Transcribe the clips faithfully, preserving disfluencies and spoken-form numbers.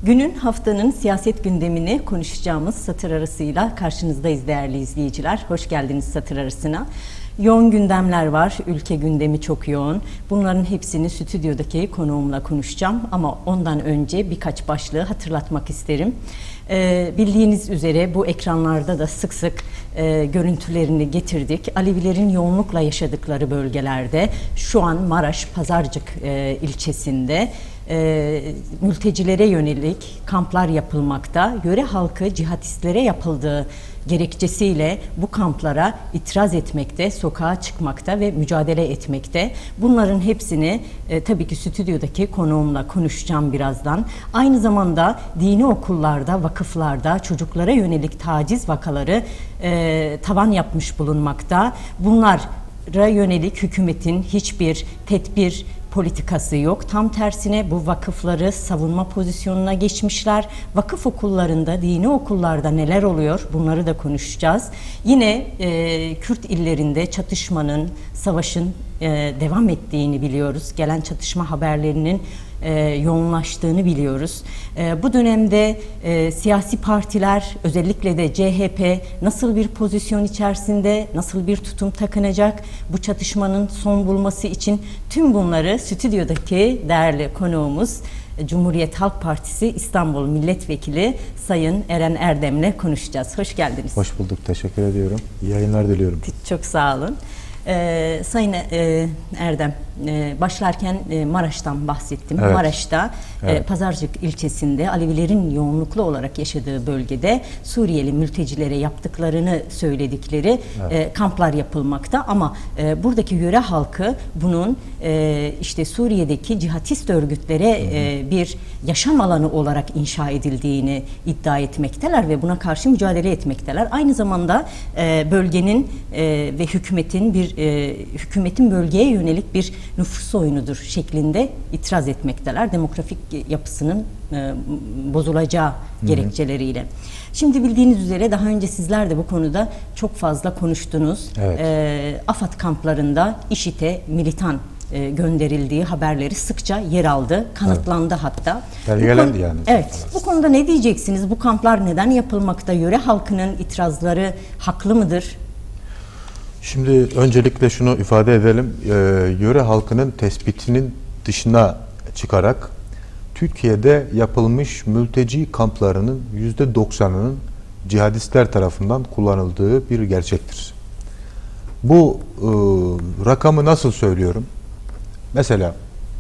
Günün, haftanın siyaset gündemini konuşacağımız satır arasıyla karşınızdayız değerli izleyiciler. Hoş geldiniz satır arasına. Yoğun gündemler var. Ülke gündemi çok yoğun. Bunların hepsini stüdyodaki konuğumla konuşacağım. Ama ondan önce birkaç başlığı hatırlatmak isterim. Ee, bildiğiniz üzere bu ekranlarda da sık sık e, görüntülerini getirdik. Alevilerin yoğunlukla yaşadıkları bölgelerde, şu an Maraş Pazarcık e, ilçesinde e, mültecilere yönelik kamplar yapılmakta. Yöre halkı cihatistlere yapıldığı gerekçesiyle bu kamplara itiraz etmekte, sokağa çıkmakta ve mücadele etmekte. Bunların hepsini e, tabii ki stüdyodaki konuğumla konuşacağım birazdan. Aynı zamanda dini okullarda, vakıflarda çocuklara yönelik taciz vakaları e, tavan yapmış bulunmakta. Bunlara yönelik hükümetin hiçbir tedbir politikası yok. Tam tersine bu vakıfları savunma pozisyonuna geçmişler. Vakıf okullarında, dini okullarda neler oluyor? Bunları da konuşacağız. Yine e, Kürt illerinde çatışmanın, savaşın e, devam ettiğini biliyoruz. Gelen çatışma haberlerinin e, yoğunlaştığını biliyoruz. E, bu dönemde e, siyasi partiler, özellikle de C H P nasıl bir pozisyon içerisinde, nasıl bir tutum takınacak? Bu çatışmanın son bulması için tüm bunları stüdyodaki değerli konuğumuz Cumhuriyet Halk Partisi İstanbul Milletvekili Sayın Eren Erdem'le konuşacağız. Hoş geldiniz. Hoş bulduk. Teşekkür ediyorum. İyi yayınlar diliyorum. Çok sağ olun. Ee, Sayın e, Erdem, e, başlarken e, Maraş'tan bahsettim. Evet. Maraş'ta evet. e, Pazarcık ilçesinde Alevilerin yoğunluklu olarak yaşadığı bölgede Suriyeli mültecilere yaptıklarını söyledikleri evet. e, kamplar yapılmakta. Ama e, buradaki yöre halkı bunun e, işte Suriye'deki cihatist örgütlere e, bir yaşam alanı olarak inşa edildiğini iddia etmekteler ve buna karşı mücadele etmekteler. Aynı zamanda e, bölgenin e, ve hükümetin bir e, hükümetin bölgeye yönelik bir nüfus oyunudur şeklinde itiraz etmekteler. Demografik yapısının e, bozulacağı Hı-hı. gerekçeleriyle. Şimdi bildiğiniz üzere daha önce sizler de bu konuda çok fazla konuştunuz. Evet. E, AFAD kamplarında IŞİD'e militan e, gönderildiği haberleri sıkça yer aldı. Kanıtlandı evet. hatta. Belgelendi yani. Evet. Bu konuda ne diyeceksiniz? Bu kamplar neden yapılmakta? Yöre halkının itirazları haklı mıdır? Şimdi öncelikle şunu ifade edelim. E, yöre halkının tespitinin dışına çıkarak Türkiye'de yapılmış mülteci kamplarının yüzde doksanının cihadistler tarafından kullanıldığı bir gerçektir. Bu e, rakamı nasıl söylüyorum? Mesela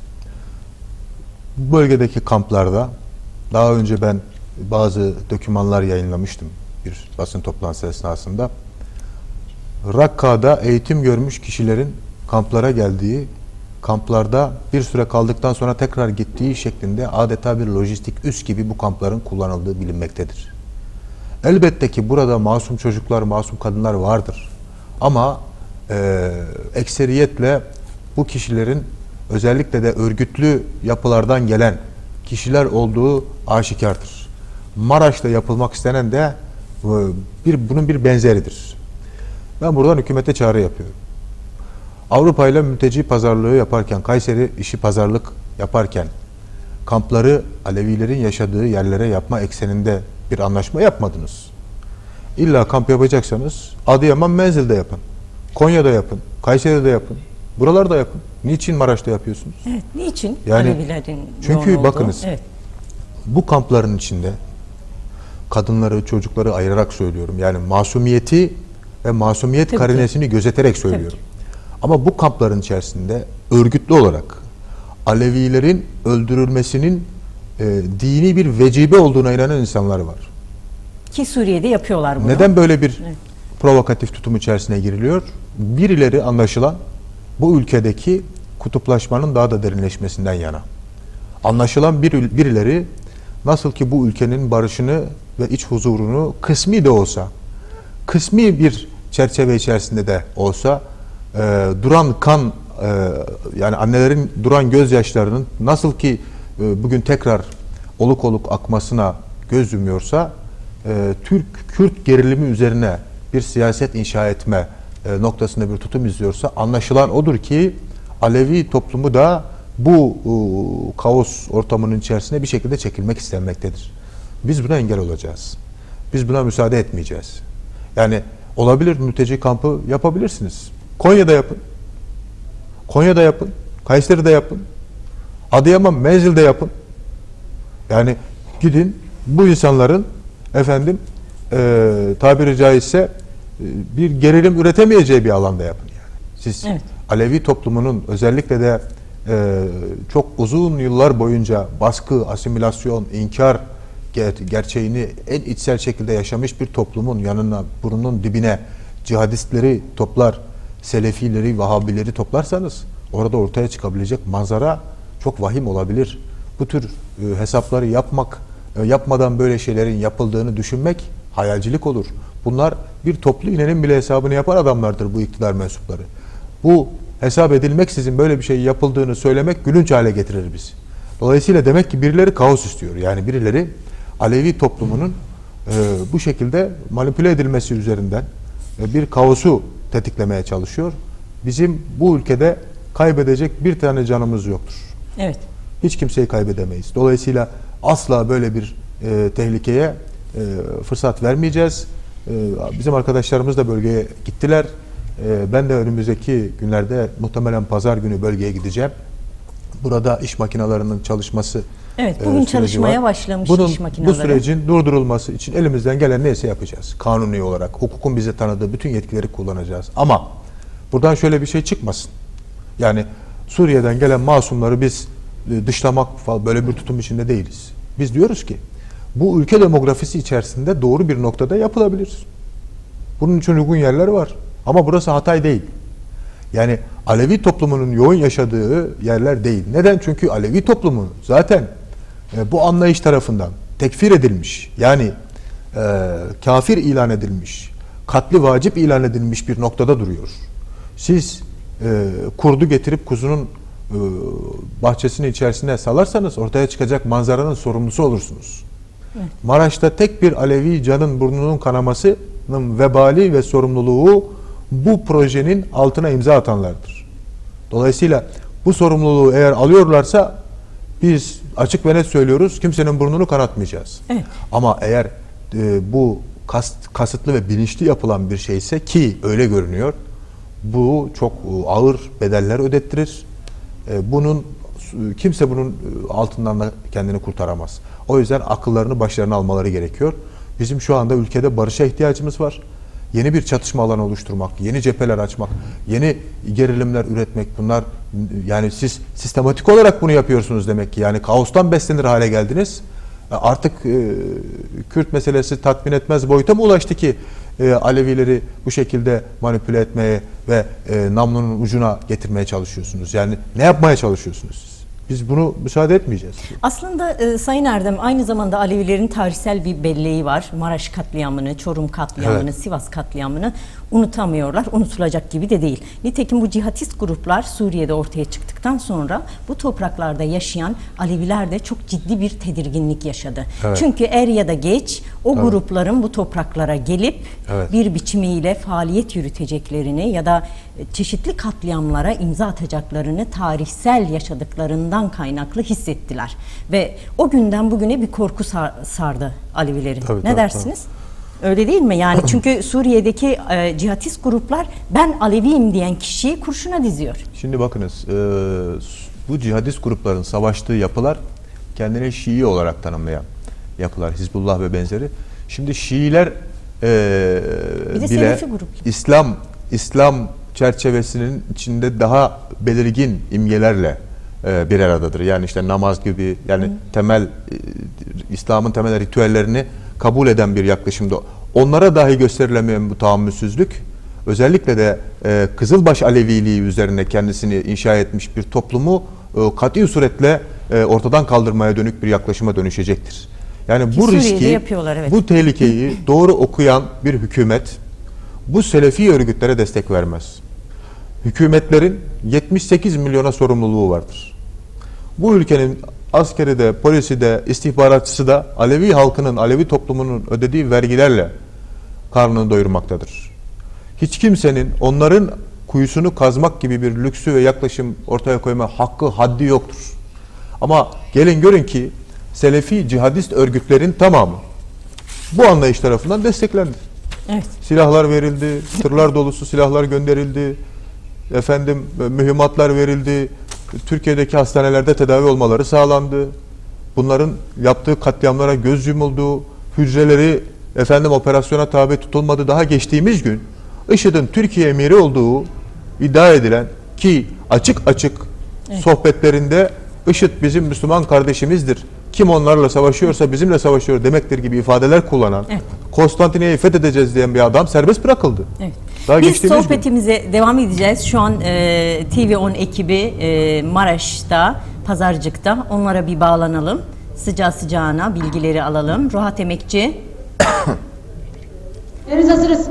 bu bölgedeki kamplarda daha önce ben bazı dokümanlar yayınlamıştım bir basın toplantısı esnasında. Rakka'da eğitim görmüş kişilerin kamplara geldiği, kamplarda bir süre kaldıktan sonra tekrar gittiği şeklinde adeta bir lojistik üs gibi bu kampların kullanıldığı bilinmektedir. Elbette ki burada masum çocuklar, masum kadınlar vardır. Ama e, ekseriyetle bu kişilerin özellikle de örgütlü yapılardan gelen kişiler olduğu aşikardır. Maraş'ta yapılmak istenen de bir bunun bir benzeridir. Ben buradan hükümete çağrı yapıyorum. Avrupa ile mülteci pazarlığı yaparken, Kayseri işi pazarlık yaparken kampları Alevilerin yaşadığı yerlere yapma ekseninde bir anlaşma yapmadınız. İlla kamp yapacaksanız Adıyaman Menzil'de yapın. Konya'da yapın. Kayseri'de yapın. Buralarda yapın. Niçin Maraş'ta yapıyorsunuz? Evet, niçin yani, Alevilerin çünkü yoğun bakınız olduğu? Evet. Bu kampların içinde kadınları, çocukları ayırarak söylüyorum. Yani masumiyeti ve masumiyet Tabii karinesini ki. gözeterek söylüyorum. Ama bu kampların içerisinde örgütlü olarak Alevilerin öldürülmesinin e, dini bir vecibe olduğuna inanan insanlar var. Ki Suriye'de yapıyorlar bunu. Neden böyle bir evet. provokatif tutum içerisine giriliyor? Birileri anlaşılan bu ülkedeki kutuplaşmanın daha da derinleşmesinden yana. Anlaşılan bir, birileri nasıl ki bu ülkenin barışını ve iç huzurunu kısmi de olsa, kısmi bir çerçeve içerisinde de olsa e, duran kan, e, yani annelerin duran gözyaşlarının nasıl ki e, bugün tekrar oluk oluk akmasına göz yumuyorsa, e, Türk-Kürt gerilimi üzerine bir siyaset inşa etme e, noktasında bir tutum izliyorsa, anlaşılan odur ki Alevi toplumu da bu e, kaos ortamının içerisine bir şekilde çekilmek istenmektedir. Biz buna engel olacağız. Biz buna müsaade etmeyeceğiz. Yani olabilir, mülteci kampı yapabilirsiniz. Konya'da yapın. Konya'da yapın. Kayseri'de yapın. Adıyaman, Menzil'de yapın. Yani gidin bu insanların efendim e, tabiri caizse e, bir gerilim üretemeyeceği bir alanda yapın yani. Siz evet. Alevi toplumunun özellikle de e, çok uzun yıllar boyunca baskı, asimilasyon, inkar ger- gerçeğini en içsel şekilde yaşamış bir toplumun yanına, burnunun dibine cihadistleri toplar, Selefileri, Vahabileri toplarsanız orada ortaya çıkabilecek manzara çok vahim olabilir. Bu tür e, hesapları yapmak, e, yapmadan böyle şeylerin yapıldığını düşünmek hayalcilik olur. Bunlar bir toplu iğnenin bile hesabını yapan adamlardır bu iktidar mensupları. Bu hesap edilmeksizin böyle bir şey yapıldığını söylemek gülünç hale getirir bizi. Dolayısıyla demek ki birileri kaos istiyor. Yani birileri Alevi toplumunun e, bu şekilde manipüle edilmesi üzerinden e, bir kaosu tetiklemeye çalışıyor. Bizim bu ülkede kaybedecek bir tane canımız yoktur. Evet. Hiç kimseyi kaybedemeyiz. Dolayısıyla asla böyle bir e, tehlikeye e, fırsat vermeyeceğiz. E, bizim arkadaşlarımız da bölgeye gittiler. E, ben de önümüzdeki günlerde muhtemelen pazar günü bölgeye gideceğim. Burada iş makinelerinin çalışması Evet, bugün e, çalışmaya var. başlamış Bunun, iş makineleri. Bu sürecin durdurulması için elimizden gelen neyse yapacağız. Kanuni olarak, hukukun bize tanıdığı bütün yetkileri kullanacağız. Ama buradan şöyle bir şey çıkmasın. Yani Suriye'den gelen masumları biz dışlamak falan böyle bir tutum içinde değiliz. Biz diyoruz ki bu ülke demografisi içerisinde doğru bir noktada yapılabilir. Bunun için uygun yerler var. Ama burası Hatay değil. Yani Alevi toplumunun yoğun yaşadığı yerler değil. Neden? Çünkü Alevi toplumu zaten e, bu anlayış tarafından tekfir edilmiş. Yani e, kafir ilan edilmiş, katli vacip ilan edilmiş bir noktada duruyor. Siz e, kurdu getirip kuzunun e, bahçesinin içerisine salarsanız ortaya çıkacak manzaranın sorumlusu olursunuz. Evet. Maraş'ta tek bir Alevi canın burnunun kanamasının vebali ve sorumluluğu bu projenin altına imza atanlardır. Dolayısıyla bu sorumluluğu eğer alıyorlarsa biz açık ve net söylüyoruz, kimsenin burnunu kanatmayacağız. Evet. Ama eğer e, bu kast, kasıtlı ve bilinçli yapılan bir şeyse, ki öyle görünüyor, bu çok ağır bedeller ödettirir. E, bunun kimse bunun altından da kendini kurtaramaz. O yüzden akıllarını başlarına almaları gerekiyor. Bizim şu anda ülkede barışa ihtiyacımız var. Yeni bir çatışma alanı oluşturmak, yeni cepheler açmak, yeni gerilimler üretmek, bunlar yani siz sistematik olarak bunu yapıyorsunuz demek ki. Yani kaostan beslenir hale geldiniz. Artık e, Kürt meselesi tatmin etmez boyuta mı ulaştı ki e, Alevileri bu şekilde manipüle etmeye ve e, namlunun ucuna getirmeye çalışıyorsunuz? Yani ne yapmaya çalışıyorsunuz siz? Biz bunu müsaade etmeyeceğiz. Aslında e, Sayın Erdem, aynı zamanda Alevilerin tarihsel bir belleği var. Maraş katliamını, Çorum katliamını, evet. Sivas katliamını unutamıyorlar. Unutulacak gibi de değil. Nitekim bu cihatist gruplar Suriye'de ortaya çıktıktan sonra bu topraklarda yaşayan Aleviler de çok ciddi bir tedirginlik yaşadı. Evet. Çünkü er ya da geç o evet. grupların bu topraklara gelip evet. bir biçimiyle faaliyet yürüteceklerini ya da çeşitli katliamlara imza atacaklarını tarihsel yaşadıklarından kaynaklı hissettiler. Ve o günden bugüne bir korku sar, sardı Alevilerin. Tabii, ne tabii, dersiniz? Tabii. Öyle değil mi? Yani çünkü Suriye'deki e, cihatist gruplar ben Aleviyim diyen kişiyi kurşuna diziyor. Şimdi bakınız, e, bu cihatist grupların savaştığı yapılar kendini Şii olarak tanımlayan yapılar, Hizbullah ve benzeri. Şimdi Şiiler e, bile İslam İslam çerçevesinin içinde daha belirgin imgelerle e, bir aradadır. Yani işte namaz gibi, yani Hı. temel e, İslam'ın temel ritüellerini kabul eden bir yaklaşımda. Onlara dahi gösterilemeyen bu tahammülsüzlük, özellikle de e, Kızılbaş Aleviliği üzerine kendisini inşa etmiş bir toplumu e, kat'i suretle e, ortadan kaldırmaya dönük bir yaklaşıma dönüşecektir. Yani Ki bu riski, evet. bu tehlikeyi doğru okuyan bir hükümet bu Selefi örgütlere destek vermez. Hükümetlerin yetmiş sekiz milyona sorumluluğu vardır. Bu ülkenin askeri de, polisi de, istihbaratçısı da Alevi halkının, Alevi toplumunun ödediği vergilerle karnını doyurmaktadır. Hiç kimsenin onların kuyusunu kazmak gibi bir lüksü ve yaklaşım ortaya koyma hakkı, haddi yoktur. Ama gelin görün ki Selefi cihadist örgütlerin tamamı bu anlayış tarafından desteklendi. Evet. Silahlar verildi, tırlar dolusu silahlar gönderildi, efendim mühimmatlar verildi, Türkiye'deki hastanelerde tedavi olmaları sağlandı. Bunların yaptığı katliamlara göz yumuldu, hücreleri efendim operasyona tabi tutulmadı. Daha geçtiğimiz gün IŞİD'in Türkiye emiri olduğu iddia edilen ki açık açık evet. sohbetlerinde IŞİD bizim Müslüman kardeşimizdir, kim onlarla savaşıyorsa bizimle savaşıyor demektir gibi ifadeler kullanan, evet. Konstantiniyye'yi fethedeceğiz diyen bir adam serbest bırakıldı. Evet. Daha Biz sohbetimize gün. devam edeceğiz. Şu an e, T V on ekibi e, Maraş'ta, Pazarcık'ta. Onlara bir bağlanalım. Sıcağı sıcağına bilgileri alalım. Ruhat Emekçi. Henüz hazırız.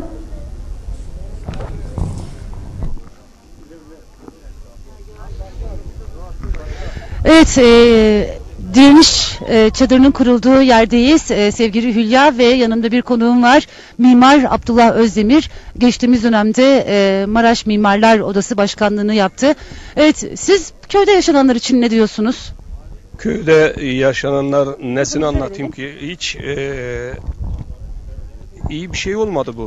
Evet, e, direniş e, çadırının kurulduğu yerdeyiz. E, sevgili Hülya ve yanımda bir konuğum var. Mimar Abdullah Özdemir. Geçtiğimiz dönemde e, Maraş Mimarlar Odası Başkanlığı'nı yaptı. Evet, siz köyde yaşananlar için ne diyorsunuz? Köyde yaşananlar nesini anlatayım ki hiç e, iyi bir şey olmadı bu.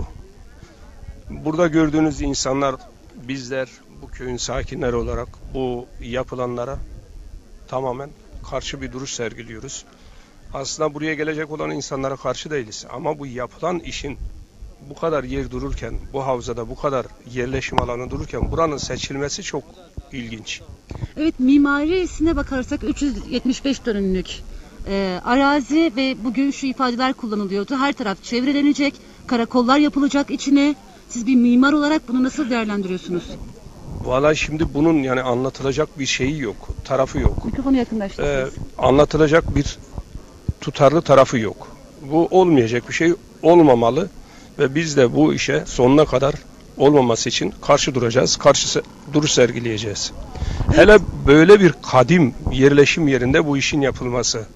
Burada gördüğünüz insanlar, bizler bu köyün sakinleri olarak bu yapılanlara tamamen karşı bir duruş sergiliyoruz. Aslında buraya gelecek olan insanlara karşı değiliz. Ama bu yapılan işin bu kadar yer dururken, bu havzada bu kadar yerleşim alanı dururken buranın seçilmesi çok ilginç. Evet, mimarisine bakarsak üç yüz yetmiş beş dönümlük e, arazi ve bugün şu ifadeler kullanılıyordu. Her taraf çevrelenecek, karakollar yapılacak içine. Siz bir mimar olarak bunu nasıl değerlendiriyorsunuz? Valla şimdi bunun yani anlatılacak bir şeyi yok, tarafı yok. Mikrofonu yakınlaştırın. Ee, anlatılacak bir tutarlı tarafı yok. Bu olmayacak bir şey, olmamalı ve biz de bu işe sonuna kadar olmaması için karşı duracağız, karşı duruş sergileyeceğiz. Evet. Hele böyle bir kadim yerleşim yerinde bu işin yapılması.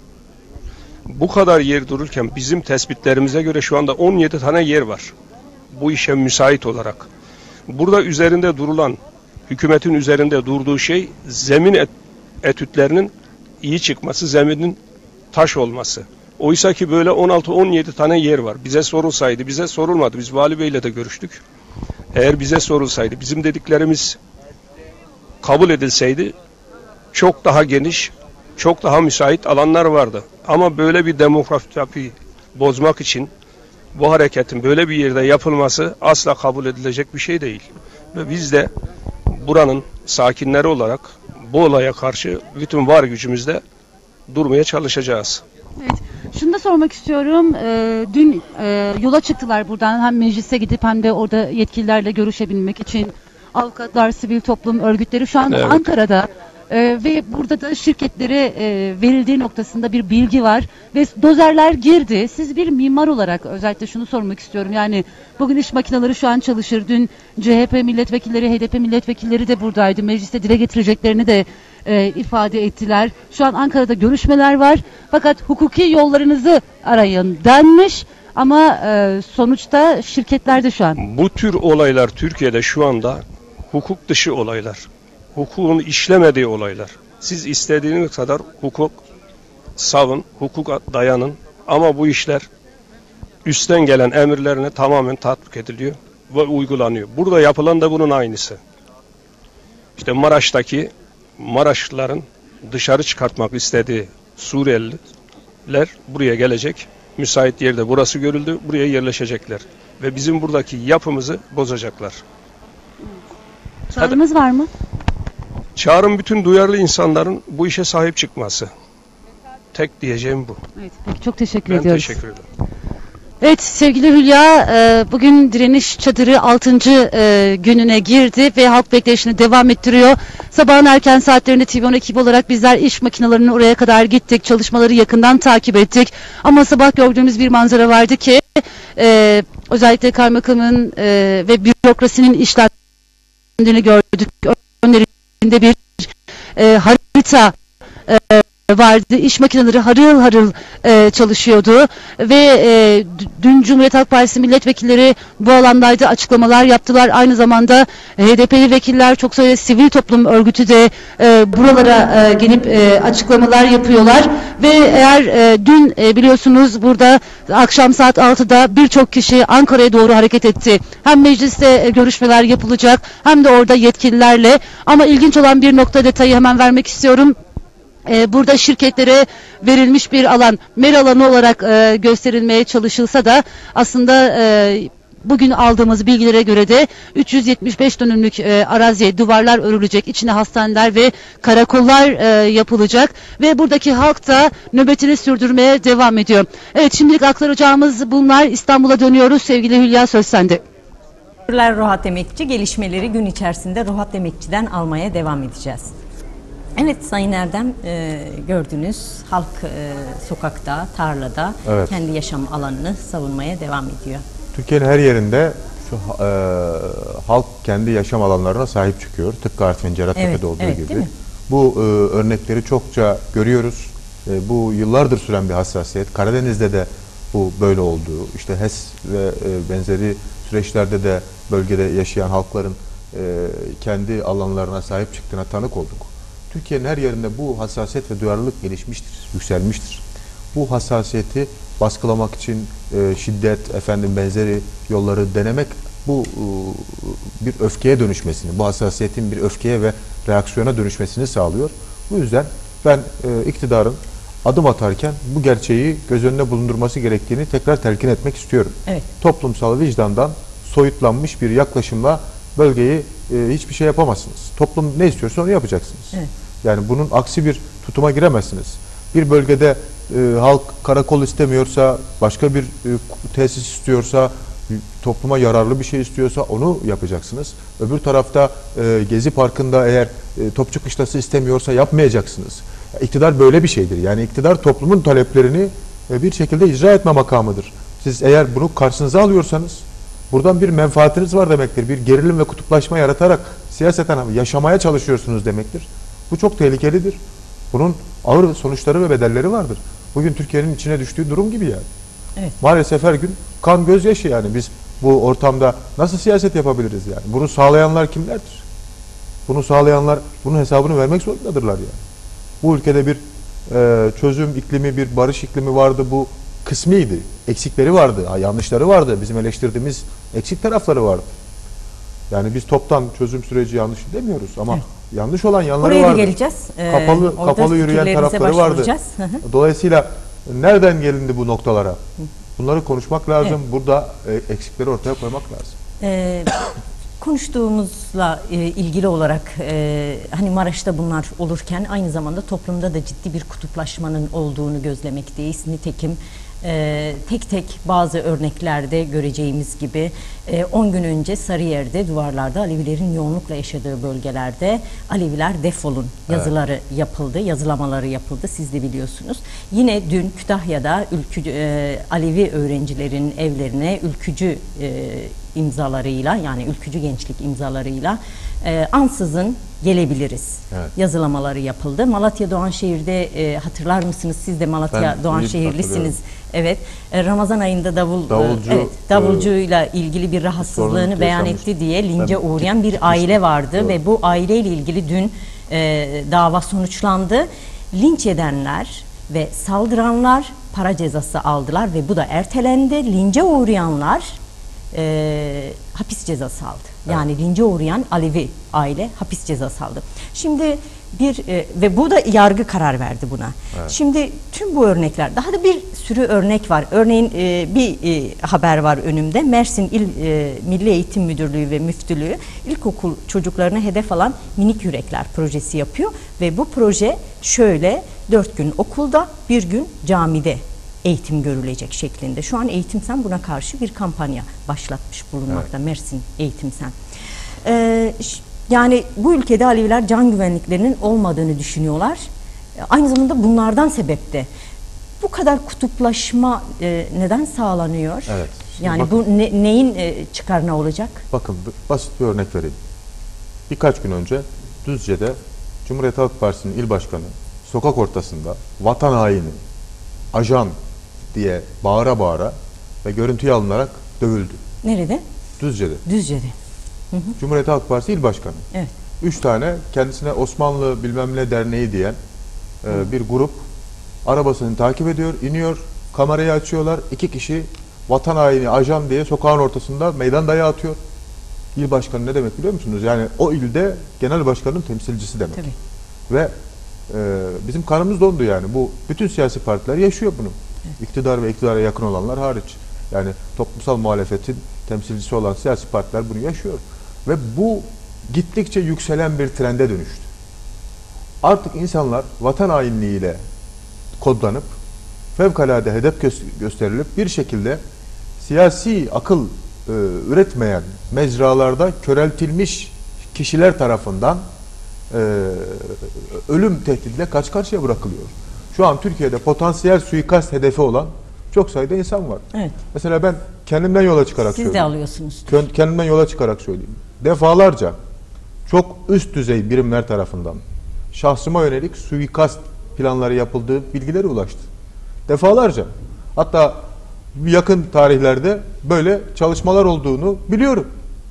Bu kadar yer dururken bizim tespitlerimize göre şu anda on yedi tane yer var. Bu işe müsait olarak. Burada üzerinde durulan, hükümetin üzerinde durduğu şey zemin et, etütlerinin iyi çıkması, zeminin taş olması. Oysa ki böyle on altı on yedi tane yer var. Bize sorulsaydı, bize sorulmadı. Biz Vali Bey'le de görüştük. Eğer bize sorulsaydı, bizim dediklerimiz kabul edilseydi çok daha geniş, çok daha müsait alanlar vardı. Ama böyle bir demografi bozmak için bu hareketin böyle bir yerde yapılması asla kabul edilecek bir şey değil. Ve biz de buranın sakinleri olarak bu olaya karşı bütün var gücümüzle durmaya çalışacağız. Evet. Şunu da sormak istiyorum. Ee, dün e, yola çıktılar buradan hem meclise gidip hem de orada yetkililerle görüşebilmek için. Avukatlar, sivil toplum örgütleri şu an evet. Ankara'da e, ve burada da şirketlere e, verildiği noktasında bir bilgi var ve dozerler girdi. Siz bir mimar olarak özellikle şunu sormak istiyorum. Yani bugün iş makineleri şu an çalışır. Dün C H P milletvekilleri, H D P milletvekilleri de buradaydı. Mecliste dile getireceklerini de e, ifade ettiler. Şu an Ankara'da görüşmeler var. Fakat hukuki yollarınızı arayın denmiş. Ama e, sonuçta şirketler de şu an. Bu tür olaylar Türkiye'de şu anda hukuk dışı olaylar. Hukukun işlemediği olaylar. Siz istediğiniz kadar hukuk savun, hukuk dayanın ama bu işler üstten gelen emirlerine tamamen tatbik ediliyor ve uygulanıyor. Burada yapılan da bunun aynısı. İşte Maraş'taki Maraşlıların dışarı çıkartmak istediği Suriyeliler buraya gelecek. Müsait yerde burası görüldü, buraya yerleşecekler. Ve bizim buradaki yapımızı bozacaklar. Çağrınız var mı? Çağrım bütün duyarlı insanların bu işe sahip çıkması. Tek diyeceğim bu. Evet, peki, çok teşekkür ben ediyoruz. Ben teşekkür ederim. Evet sevgili Hülya, bugün direniş çadırı altıncı gününe girdi ve halk bekleyişini devam ettiriyor. Sabahın erken saatlerinde T V on ekibi olarak bizler iş makinelerinin oraya kadar gittik, çalışmaları yakından takip ettik. Ama sabah gördüğümüz bir manzara vardı ki özellikle kaymakamın ve bürokrasinin işlemlerini gördük. Önlerinde bir harita vardı. İş makineleri harıl harıl e, çalışıyordu ve e, dün Cumhuriyet Halk Partisi milletvekilleri bu alandaydı, açıklamalar yaptılar. Aynı zamanda H D P'li vekiller, çok sayıda sivil toplum örgütü de e, buralara e, gelip e, açıklamalar yapıyorlar ve eğer e, dün e, biliyorsunuz burada akşam saat altıda birçok kişi Ankara'ya doğru hareket etti. Hem mecliste e, görüşmeler yapılacak hem de orada yetkililerle, ama ilginç olan bir nokta, detayı hemen vermek istiyorum. Ee, burada şirketlere verilmiş bir alan, mer alanı olarak e, gösterilmeye çalışılsa da aslında e, bugün aldığımız bilgilere göre de üç yüz yetmiş beş dönümlük e, araziye duvarlar örülecek, içine hastaneler ve karakollar e, yapılacak ve buradaki halk da nöbetini sürdürmeye devam ediyor. Evet, şimdilik aktaracağımız bunlar. İstanbul'a dönüyoruz. Sevgili Hülya, söz sende. Teşekkürler Ruhat Emekçi. Gelişmeleri gün içerisinde Ruhat Emekçi'den almaya devam edeceğiz. Evet Sayın Erdem, e, gördünüz halk e, sokakta, tarlada Evet. kendi yaşam alanını savunmaya devam ediyor. Türkiye'nin her yerinde şu e, halk kendi yaşam alanlarına sahip çıkıyor. Tıpkı Artvin Cerattepe'de Evet, olduğu evet, gibi. değil mi? Bu e, örnekleri çokça görüyoruz. E, bu yıllardır süren bir hassasiyet. Karadeniz'de de bu böyle oldu. İşte H E S ve e, benzeri süreçlerde de bölgede yaşayan halkların e, kendi alanlarına sahip çıktığına tanık olduk. Türkiye'nin her yerinde bu hassasiyet ve duyarlılık gelişmiştir, yükselmiştir. Bu hassasiyeti baskılamak için e, şiddet, efendim benzeri yolları denemek, bu e, bir öfkeye dönüşmesini, bu hassasiyetin bir öfkeye ve reaksiyona dönüşmesini sağlıyor. Bu yüzden ben e, iktidarın adım atarken bu gerçeği göz önüne bulundurması gerektiğini tekrar telkin etmek istiyorum. Evet. Toplumsal vicdandan soyutlanmış bir yaklaşımla bölgeyi e, hiçbir şey yapamazsınız. Toplum ne istiyorsa onu yapacaksınız. Evet. Yani bunun aksi bir tutuma giremezsiniz. Bir bölgede e, halk karakol istemiyorsa, başka bir e, tesis istiyorsa, topluma yararlı bir şey istiyorsa onu yapacaksınız. Öbür tarafta e, Gezi Parkı'nda eğer e, Topçu Kışlası istemiyorsa yapmayacaksınız. İktidar böyle bir şeydir. Yani iktidar toplumun taleplerini e, bir şekilde icra etme makamıdır. Siz eğer bunu karşınıza alıyorsanız buradan bir menfaatiniz var demektir. Bir gerilim ve kutuplaşma yaratarak siyaseten yaşamaya çalışıyorsunuz demektir. Bu çok tehlikelidir. Bunun ağır sonuçları ve bedelleri vardır. Bugün Türkiye'nin içine düştüğü durum gibi yani. Evet. Maalesef her gün kan gözyaşı yani. Biz bu ortamda nasıl siyaset yapabiliriz yani? Bunu sağlayanlar kimlerdir? Bunu sağlayanlar bunun hesabını vermek zorundadırlar yani. Bu ülkede bir e, çözüm iklimi, bir barış iklimi vardı. Bu kısmiydi. Eksikleri vardı. Yanlışları vardı. Bizim eleştirdiğimiz eksik tarafları vardı. Yani biz toptan çözüm süreci yanlış demiyoruz ama evet. yanlış olan yanları Oraya vardı. da geleceğiz. Ee, kapalı kapalı yürüyen tarafları vardı. Dolayısıyla nereden gelindi bu noktalara? Bunları konuşmak lazım. Evet. Burada e, eksikleri ortaya koymak lazım. Ee, konuştuğumuzla e, ilgili olarak e, hani Maraş'ta bunlar olurken aynı zamanda toplumda da ciddi bir kutuplaşmanın olduğunu gözlemekteyiz. Nitekim e, tek tek bazı örneklerde göreceğimiz gibi on e, gün önce Sarıyer'de duvarlarda Alevilerin yoğunlukla yaşadığı bölgelerde Aleviler defolun yazıları evet. yapıldı, yazılamaları yapıldı. Siz de biliyorsunuz. Yine dün Kütahya'da ülkücü, e, Alevi öğrencilerin evlerine ülkücü e, imzalarıyla, yani ülkücü gençlik imzalarıyla e, ansızın gelebiliriz. Evet. Yazılamaları yapıldı. Malatya Doğanşehir'de e, hatırlar mısınız? Siz de Malatya ben Doğanşehirlisiniz. Evet. E, Ramazan ayında davul davulcu, e, evet, davulcuyla e, ilgili bir rahatsızlığını beyan etti diye lince ben, uğrayan bir aile vardı doğru. Ve bu aileyle ilgili dün e, dava sonuçlandı. Linç edenler ve saldıranlar para cezası aldılar ve bu da ertelendi. Lince uğrayanlar E, hapis cezası aldı. Yani evet. lince uğrayan Alevi aile hapis cezası aldı. Şimdi bir e, ve bu da yargı karar verdi buna. Evet. Şimdi tüm bu örnekler, daha da bir sürü örnek var. Örneğin e, bir e, haber var önümde. Mersin İl e, Milli Eğitim Müdürlüğü ve Müftülüğü ilkokul çocuklarına hedef alan Minik Yürekler projesi yapıyor ve bu proje şöyle: dört gün okulda, bir gün camide eğitim görülecek şeklinde. Şu an Eğitim Sen buna karşı bir kampanya başlatmış bulunmakta. Evet. Mersin Eğitim Sen. Ee, yani bu ülkede Aleviler can güvenliklerinin olmadığını düşünüyorlar. Aynı zamanda bunlardan sebep de. Bu kadar kutuplaşma e, neden sağlanıyor? Evet. Yani bakın, bu ne, neyin e, çıkarına olacak? Bakın basit bir örnek vereyim. Birkaç gün önce Düzce'de Cumhuriyet Halk Partisi'nin il başkanı sokak ortasında vatan haini, ajan diye bağıra bağıra ve görüntüye alınarak dövüldü. Nerede? Düzce'de. Düzce'de. Cumhuriyet Halk Partisi İl Başkanı. Evet. Üç tane kendisine Osmanlı bilmem ne derneği diyen e, bir grup arabasını takip ediyor, iniyor, kamerayı açıyorlar. İki kişi vatan haini, ajan diye sokağın ortasında meydan dayağı atıyor. İl başkanı ne demek biliyor musunuz? Yani o ilde genel başkanın temsilcisi demek. Tabii. Ve e, bizim kanımız dondu yani. Bu bütün siyasi partiler yaşıyor bunu. Evet. İktidar ve iktidara yakın olanlar hariç. Yani toplumsal muhalefetin temsilcisi olan siyasi partiler bunu yaşıyor. Ve bu gittikçe yükselen bir trende dönüştü. Artık insanlar vatan hainliğiyle kodlanıp fevkalade hedef gö gösterilip bir şekilde siyasi akıl e, üretmeyen mecralarda köreltilmiş kişiler tarafından e, ölüm tehdidiyle karşı karşıya bırakılıyor. Şu an Türkiye'de potansiyel suikast hedefi olan çok sayıda insan var. Evet. Mesela ben kendimden yola çıkarak Siz de söyleyeyim. alıyorsunuz. Kendimden yola çıkarak söyleyeyim. Defalarca çok üst düzey birimler tarafından şahsıma yönelik suikast planları yapıldığı bilgileri ulaştı. Defalarca. Hatta yakın tarihlerde böyle çalışmalar olduğunu biliyorum.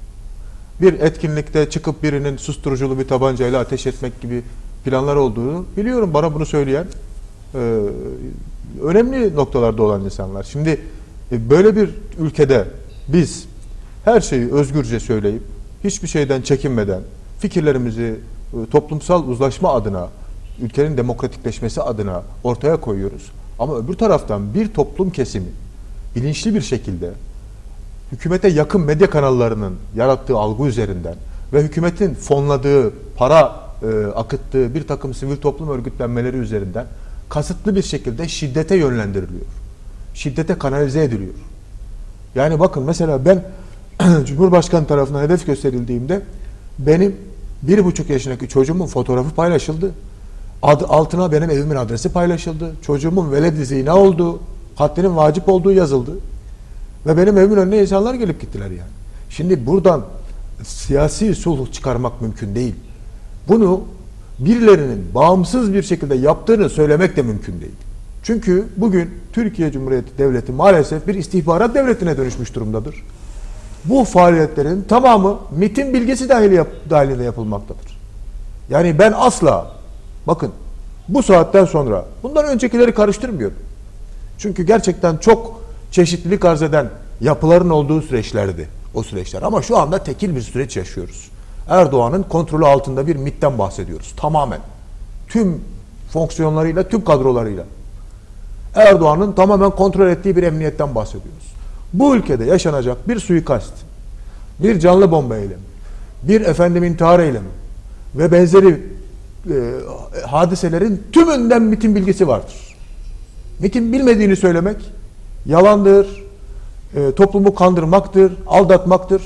Bir etkinlikte çıkıp birinin susturuculu bir tabancayla ateş etmek gibi planlar olduğunu biliyorum. Bana bunu söyleyen e, önemli noktalarda olan insanlar. Şimdi e, böyle bir ülkede biz her şeyi özgürce söyleyip hiçbir şeyden çekinmeden fikirlerimizi e, toplumsal uzlaşma adına, ülkenin demokratikleşmesi adına ortaya koyuyoruz. Ama öbür taraftan bir toplum kesimi bilinçli bir şekilde hükümete yakın medya kanallarının yarattığı algı üzerinden ve hükümetin fonladığı, para e, akıttığı bir takım sivil toplum örgütlenmeleri üzerinden kasıtlı bir şekilde şiddete yönlendiriliyor. Şiddete kanalize ediliyor. Yani bakın mesela ben Cumhurbaşkanı tarafından hedef gösterildiğimde benim bir buçuk yaşındaki çocuğumun fotoğrafı paylaşıldı. Ad, altına benim evimin adresi paylaşıldı. Çocuğumun veled-i zina olduğu, katlinin vacip olduğu yazıldı. Ve benim evimin önüne insanlar gelip gittiler yani. Şimdi buradan siyasi sulh çıkarmak mümkün değil. Bunu birilerinin bağımsız bir şekilde yaptığını söylemek de mümkün değil. Çünkü bugün Türkiye Cumhuriyeti Devleti maalesef bir istihbarat devletine dönüşmüş durumdadır. Bu faaliyetlerin tamamı MİT'in bilgisi dahil yap, dahilinde yapılmaktadır. Yani ben asla, bakın bu saatten sonra bundan öncekileri karıştırmıyorum. Çünkü gerçekten çok çeşitlilik arz eden yapıların olduğu süreçlerdi o süreçler. Ama şu anda tekil bir süreç yaşıyoruz. Erdoğan'ın kontrolü altında bir MİT'ten bahsediyoruz. Tamamen. Tüm fonksiyonlarıyla, tüm kadrolarıyla. Erdoğan'ın tamamen kontrol ettiği bir emniyetten bahsediyoruz. Bu ülkede yaşanacak bir suikast, bir canlı bomba eylemi, bir efendim intihar eylemi ve benzeri e, hadiselerin tümünden MİT'in bilgisi vardır. MİT'in bilmediğini söylemek yalandır, e, toplumu kandırmaktır, aldatmaktır.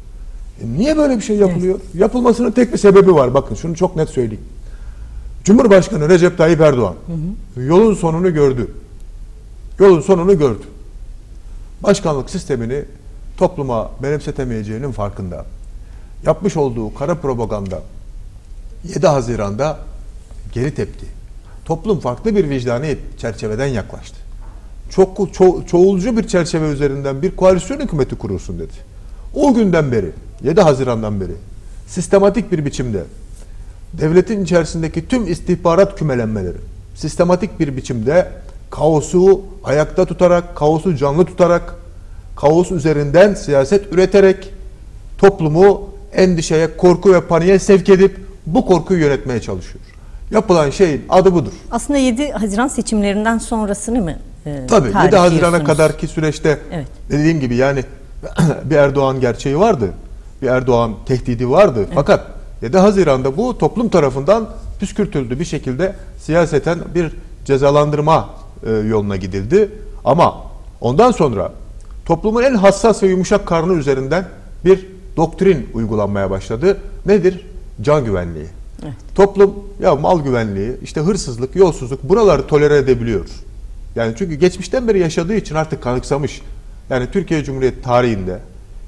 E, niye böyle bir şey yapılıyor? Evet. Yapılmasının tek bir sebebi var. Bakın şunu çok net söyleyeyim. Cumhurbaşkanı Recep Tayyip Erdoğan hı hı. yolun sonunu gördü. Yolun sonunu gördü. Başkanlık sistemini topluma benimsetemeyeceğinin farkında. Yapmış olduğu kara propaganda yedi Haziran'da geri tepti. Toplum farklı bir vicdani çerçeveden yaklaştı. Çok ço çoğulcu bir çerçeve üzerinden bir koalisyon hükümeti kurulsun dedi. O günden beri, yedi Haziran'dan beri sistematik bir biçimde devletin içerisindeki tüm istihbarat kümelenmeleri sistematik bir biçimde kaosu ayakta tutarak, kaosu canlı tutarak, kaos üzerinden siyaset üreterek toplumu endişeye, korku ve paniğe sevk edip bu korkuyu yönetmeye çalışıyor. Yapılan şeyin adı budur. Aslında yedi Haziran seçimlerinden sonrasını mı e, Tabii yedi Haziran'a kadarki süreçte evet. dediğim gibi yani bir Erdoğan gerçeği vardı. Bir Erdoğan tehdidi vardı. Evet. Fakat yedi Haziran'da bu toplum tarafından püskürtüldü. Bir şekilde siyaseten bir cezalandırma e, yoluna gidildi. Ama ondan sonra toplumun en hassas ve yumuşak karnı üzerinden bir doktrin uygulanmaya başladı. Nedir? Can güvenliği. Evet. Toplum ya mal güvenliği, işte hırsızlık, yolsuzluk buraları tolere edebiliyor. Yani çünkü geçmişten beri yaşadığı için artık kanıksamış. Yani Türkiye Cumhuriyeti tarihinde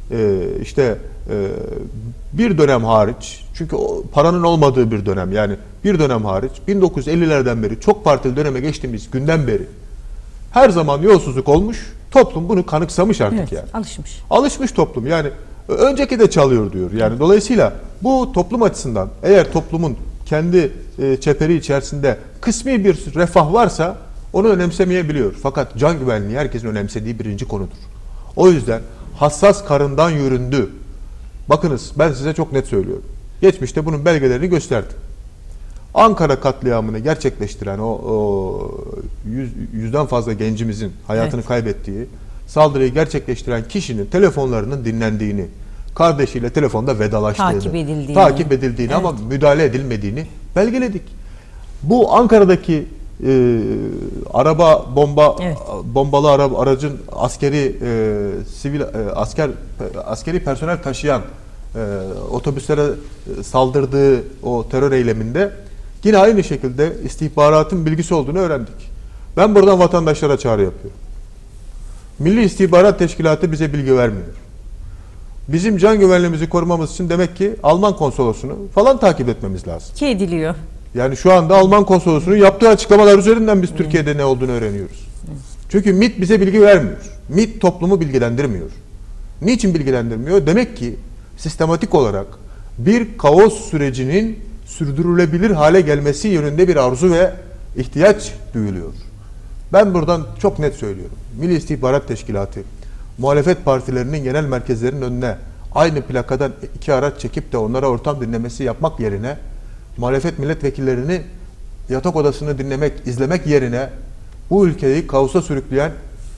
e, işte e, bir dönem hariç, çünkü o paranın olmadığı bir dönem, yani bir dönem hariç bin dokuz yüz ellilerden beri, çok partili döneme geçtiğimiz günden beri her zaman yolsuzluk olmuş. Toplum bunu kanıksamış artık Evet, yani. alışmış. Alışmış toplum yani, önceki de çalıyor diyor. Yani dolayısıyla bu toplum açısından, eğer toplumun kendi e, çeperi içerisinde kısmi bir refah varsa onu önemsemeyebiliyor. Fakat can güvenliği herkesin önemsediği birinci konudur. O yüzden hassas karından yüründü. Bakınız, ben size çok net söylüyorum. Geçmişte bunun belgelerini gösterdim. Ankara katliamını gerçekleştiren o, o yüz, yüzden fazla gencimizin hayatını evet. kaybettiği saldırıyı gerçekleştiren kişinin telefonlarının dinlendiğini, kardeşiyle telefonda vedalaştığını, takip edildiğini, takip edildiğini evet. ama müdahale edilmediğini belgeledik. Bu Ankara'daki e, araba bomba evet. bombalı araba, aracın askeri e, sivil e, asker askeri personel taşıyan e, otobüslere saldırdığı o terör eyleminde yine aynı şekilde istihbaratın bilgisi olduğunu öğrendik. Ben buradan vatandaşlara çağrı yapıyorum. Milli İstihbarat Teşkilatı bize bilgi vermiyor. Bizim can güvenliğimizi korumamız için demek ki Alman konsolosunu falan takip etmemiz lazım. Ki ediliyor. Yani şu anda Alman konsolosunun yaptığı açıklamalar üzerinden biz Türkiye'de ne olduğunu öğreniyoruz. Çünkü MİT bize bilgi vermiyor. MİT toplumu bilgilendirmiyor. Niçin bilgilendirmiyor? Demek ki sistematik olarak bir kaos sürecinin sürdürülebilir hale gelmesi yönünde bir arzu ve ihtiyaç duyuluyor. Ben buradan çok net söylüyorum. Milli İstihbarat Teşkilatı muhalefet partilerinin genel merkezlerinin önüne aynı plakadan iki araç çekip de onlara ortam dinlemesi yapmak yerine, muhalefet milletvekillerini yatak odasını dinlemek, izlemek yerine bu ülkeyi kaosa sürükleyen e,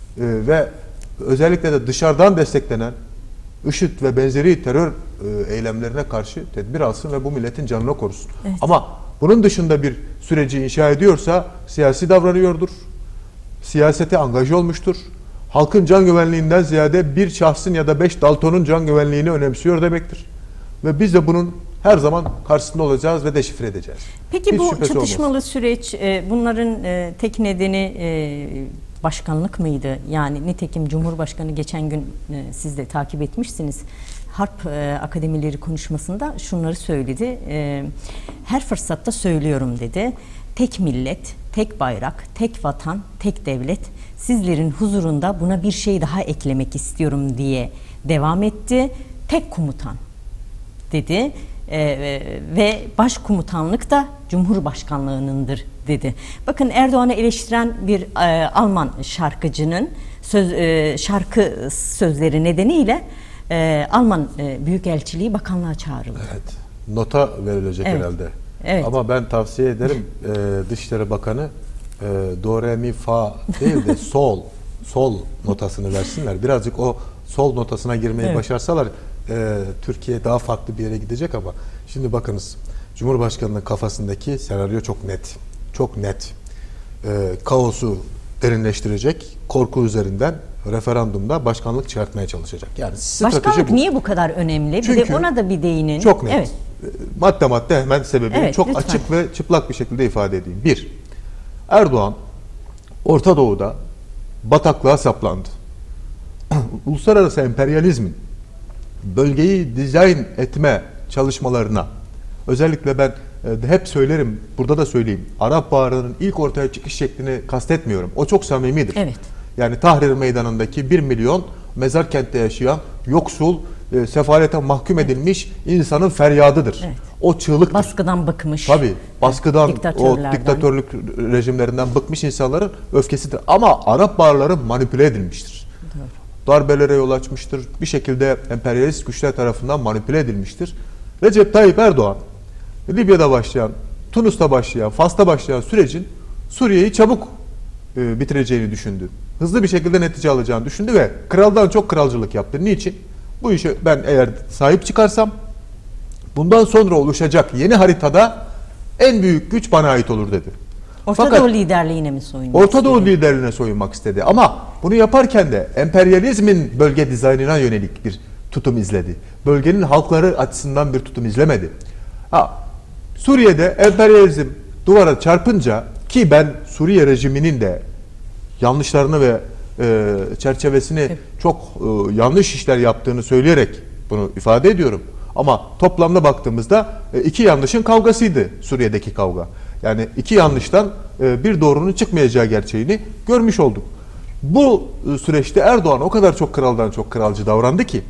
ve özellikle de dışarıdan desteklenen IŞİD ve benzeri terör e, eylemlerine karşı tedbir alsın ve bu milletin canını korusun. Evet. Ama bunun dışında bir süreci inşa ediyorsa siyasi davranıyordur, siyasete angaj olmuştur. Halkın can güvenliğinden ziyade bir şahsın ya da beş daltonun can güvenliğini önemsiyor demektir. Ve biz de bunun her zaman karşısında olacağız ve deşifre edeceğiz. Peki Hiç bu çatışmalı olmaz. süreç, bunların tek nedeni başkanlık mıydı? Yani nitekim Cumhurbaşkanı geçen gün siz de takip etmişsiniz. Harp Akademileri konuşmasında şunları söyledi. Her fırsatta söylüyorum dedi. Tek millet, tek bayrak, tek vatan, tek devlet. Sizlerin huzurunda buna bir şey daha eklemek istiyorum diye devam etti. Tek komutan dedi. Ee, ve başkomutanlık da Cumhurbaşkanlığınındır dedi. Bakın, Erdoğan'ı eleştiren bir e, Alman şarkıcının söz, e, şarkı sözleri nedeniyle e, Alman e, Büyükelçiliği bakanlığa çağrıldı. Evet. Nota verilecek evet. herhalde. Evet. Ama ben tavsiye ederim e, Dışişleri Bakanı e, do, re, mi, fa değil de sol sol notasını versinler. Birazcık o sol notasına girmeyi evet. başarsalar e, Türkiye daha farklı bir yere gidecek. Ama şimdi bakınız, Cumhurbaşkanı'nın kafasındaki senaryo çok net. Çok net. E, kaosu derinleştirecek, korku üzerinden referandumda başkanlık çıkartmaya çalışacak. Yani başkanlık bu. Niye bu kadar önemli? Çünkü bir de ona da bir değinin. Çok net. Evet. Madde madde hemen sebebini evet, çok lütfen. açık ve çıplak bir şekilde ifade edeyim. Bir, Erdoğan Orta Doğu'da bataklığa saplandı. Uluslararası emperyalizmin bölgeyi dizayn etme çalışmalarına, özellikle ben e, hep söylerim, burada da söyleyeyim, Arap Baharı'nın ilk ortaya çıkış şeklini kastetmiyorum. O çok samimidir. Evet. Yani Tahrir Meydanı'ndaki bir milyon mezar kentte yaşayan yoksul, e, sefalete mahkum edilmiş insanın feryadıdır. Evet. O çığlıktır. Baskıdan bıkmış. Tabii. Baskıdan, o diktatörlük rejimlerinden bıkmış insanların öfkesidir. Ama Arap Baharları manipüle edilmiştir. Doğru. Darbelere yol açmıştır. Bir şekilde emperyalist güçler tarafından manipüle edilmiştir. Recep Tayyip Erdoğan, Libya'da başlayan, Tunus'ta başlayan, Fas'ta başlayan sürecin Suriye'yi çabuk e, bitireceğini düşündü. Hızlı bir şekilde netice alacağını düşündü ve kraldan çok kralcılık yaptı. Niçin? Bu işe ben eğer sahip çıkarsam bundan sonra oluşacak yeni haritada en büyük güç bana ait olur dedi. Orta Fakat, Doğu liderliğine mi soyunmak Orta Doğu istedi? liderliğine soyunmak istedi. Ama bunu yaparken de emperyalizmin bölge dizaynına yönelik bir tutum izledi. Bölgenin halkları açısından bir tutum izlemedi. Ha, Suriye'de emperyalizm duvara çarpınca, ki ben Suriye rejiminin de yanlışlarını ve e, çerçevesini Evet. çok e, yanlış işler yaptığını söyleyerek bunu ifade ediyorum. Ama toplamda baktığımızda e, iki yanlışın kavgasıydı Suriye'deki kavga. Yani iki yanlıştan e, bir doğrunun çıkmayacağı gerçeğini görmüş olduk. Bu e, süreçte Erdoğan o kadar çok kraldan çok kralcı davrandı ki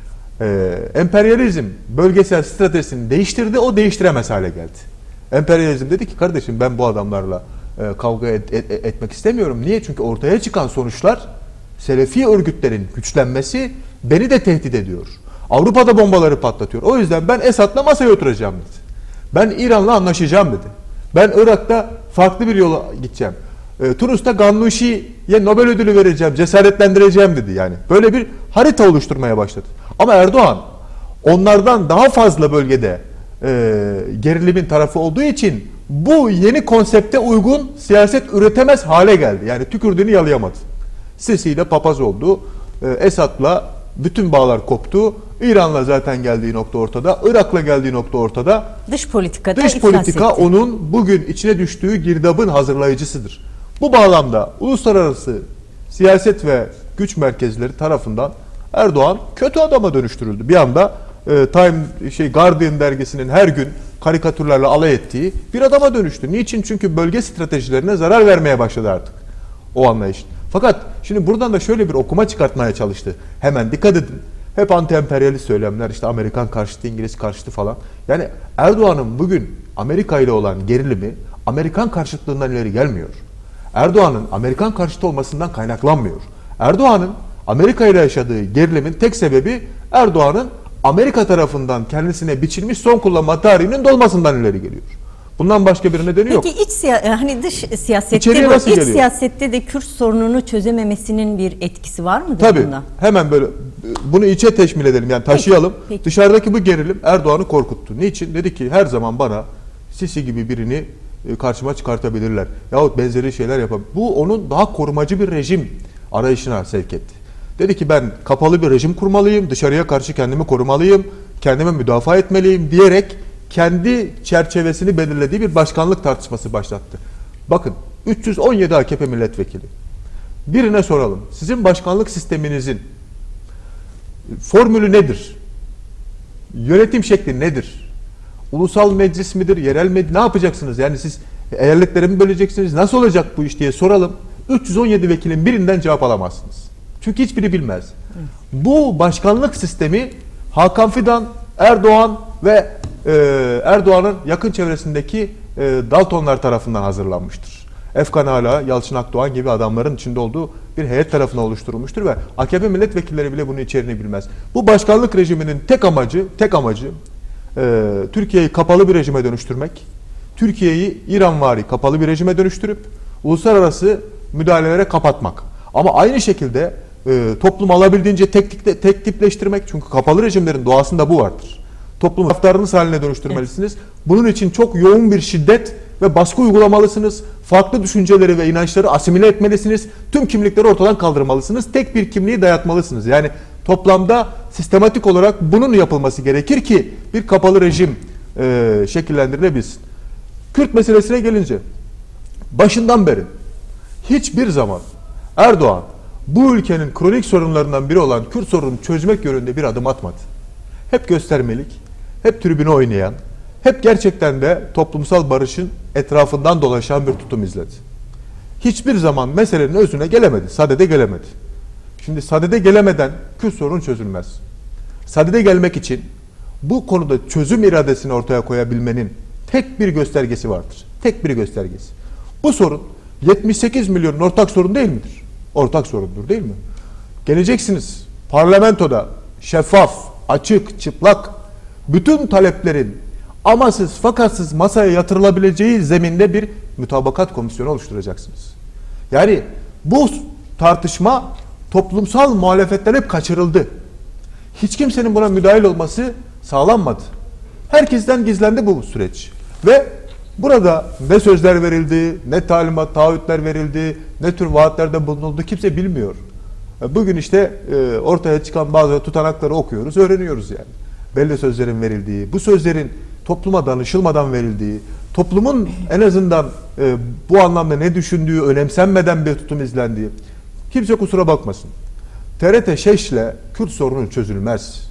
e, emperyalizm bölgesel stratejisini değiştirdi, o değiştiremez hale geldi. Emperyalizm dedi ki kardeşim ben bu adamlarla e, kavga et, et, etmek istemiyorum. Niye? Çünkü ortaya çıkan sonuçlar Selefi örgütlerin güçlenmesi beni de tehdit ediyor. Avrupa'da bombaları patlatıyor. O yüzden ben Esad'la masaya oturacağım dedi. Ben İran'la anlaşacağım dedi. Ben Irak'ta farklı bir yola gideceğim. E, Tunus'ta Gannuşi'ye Nobel ödülü vereceğim, cesaretlendireceğim dedi yani. Böyle bir harita oluşturmaya başladı. Ama Erdoğan onlardan daha fazla bölgede e, gerilimin tarafı olduğu için bu yeni konsepte uygun siyaset üretemez hale geldi. Yani tükürdüğünü yalayamadı. Sisi ile papaz oldu. E, Esad'la bütün bağlar koptu. İran'la zaten geldiği nokta ortada. Irak'la geldiği nokta ortada. Dış politikada Dış iflas politika etti. onun bugün içine düştüğü girdabın hazırlayıcısıdır. Bu bağlamda uluslararası siyaset ve güç merkezleri tarafından Erdoğan kötü adama dönüştürüldü. Bir anda e, Time şey Guardian dergisinin her gün karikatürlerle alay ettiği bir adama dönüştü. Niçin? Çünkü bölge stratejilerine zarar vermeye başladı artık o anlayış. Fakat şimdi buradan da şöyle bir okuma çıkartmaya çalıştı. Hemen dikkat edin. Hep anti-emperyalist söylemler, işte Amerikan karşıtı, İngiliz karşıtı falan. Yani Erdoğan'ın bugün Amerika ile olan gerilimi Amerikan karşıtlığından ileri gelmiyor. Erdoğan'ın Amerikan karşıtı olmasından kaynaklanmıyor. Erdoğan'ın Amerika ile yaşadığı gerilimin tek sebebi Erdoğan'ın Amerika tarafından kendisine biçilmiş son kullanma tarihinin dolmasından ileri geliyor. Bundan başka bir nedeni yok. Peki iç siya- hani dış siyasette İçeriye bu, nasıl iç geliyor? siyasette de Kürt sorununu çözememesinin bir etkisi var mıdır Tabii. bunda? Hemen böyle bunu içe teşmil edelim, yani taşıyalım. Peki, peki. Dışarıdaki bu gerilim Erdoğan'ı korkuttu. Niçin? Dedi ki her zaman bana Sisi gibi birini e, karşıma çıkartabilirler. Yahut benzeri şeyler yapabilir. Bu onun daha korumacı bir rejim arayışına sevk etti. Dedi ki ben kapalı bir rejim kurmalıyım, dışarıya karşı kendimi korumalıyım, kendime müdafaa etmeliyim diyerek kendi çerçevesini belirlediği bir başkanlık tartışması başlattı. Bakın üç yüz on yedi A K P milletvekili. Birine soralım. Sizin başkanlık sisteminizin formülü nedir? Yönetim şekli nedir? Ulusal meclis midir? Yerel meclis? Ne yapacaksınız? Yani siz eyaletleri mi böleceksiniz? Nasıl olacak bu iş diye soralım. üç yüz on yedi vekilin birinden cevap alamazsınız. Çünkü hiçbiri bilmez. Bu başkanlık sistemi Hakan Fidan, Erdoğan ve e, Erdoğan'ın yakın çevresindeki e, Daltonlar tarafından hazırlanmıştır. Efkan Ala, Yalçın Akdoğan gibi adamların içinde olduğu bir heyet tarafından oluşturulmuştur ve A K P milletvekilleri bile bunun içeriğini bilmez. Bu başkanlık rejiminin tek amacı, tek amacı e, Türkiye'yi kapalı bir rejime dönüştürmek, Türkiye'yi İranvari kapalı bir rejime dönüştürüp uluslararası müdahalelere kapatmak. Ama aynı şekilde e, toplumu alabildiğince tek, tek tipleştirmek, çünkü kapalı rejimlerin doğasında bu vardır. Toplumu taraftarınız haline dönüştürmelisiniz. Bunun için çok yoğun bir şiddet ve baskı uygulamalısınız. Farklı düşünceleri ve inançları asimile etmelisiniz. Tüm kimlikleri ortadan kaldırmalısınız. Tek bir kimliği dayatmalısınız. Yani toplamda sistematik olarak bunun yapılması gerekir ki bir kapalı rejim e, şekillendirilebilsin. Kürt meselesine gelince başından beri hiçbir zaman Erdoğan bu ülkenin kronik sorunlarından biri olan Kürt sorununu çözmek yönünde bir adım atmadı. Hep göstermelik, hep tribüne oynayan, hep gerçekten de toplumsal barışın etrafından dolaşan bir tutum izledi. Hiçbir zaman meselenin özüne gelemedi, sadede gelemedi. Şimdi sadede gelemeden Kürt sorunu çözülmez. Sadede gelmek için bu konuda çözüm iradesini ortaya koyabilmenin tek bir göstergesi vardır. Tek bir göstergesi. Bu sorun yetmiş sekiz milyonun ortak sorun değil midir? Ortak sorundur değil mi? Geleceksiniz parlamentoda şeffaf, açık, çıplak bütün taleplerin amasız fakatsız masaya yatırılabileceği zeminde bir mütabakat komisyonu oluşturacaksınız. Yani bu tartışma toplumsal muhalefetten hep kaçırıldı. Hiç kimsenin buna müdahil olması sağlanmadı. Herkesten gizlendi bu süreç. Ve burada ne sözler verildi, ne talimat, taahhütler verildi, ne tür vaatlerde bulunuldu kimse bilmiyor. Bugün işte ortaya çıkan bazı tutanakları okuyoruz, öğreniyoruz yani. Belli sözlerin verildiği, bu sözlerin topluma danışılmadan verildiği, toplumun en azından bu anlamda ne düşündüğü önemsenmeden bir tutum izlendiği, Kimse kusura bakmasın. T R T Şeş ile Kürt sorunu çözülmez.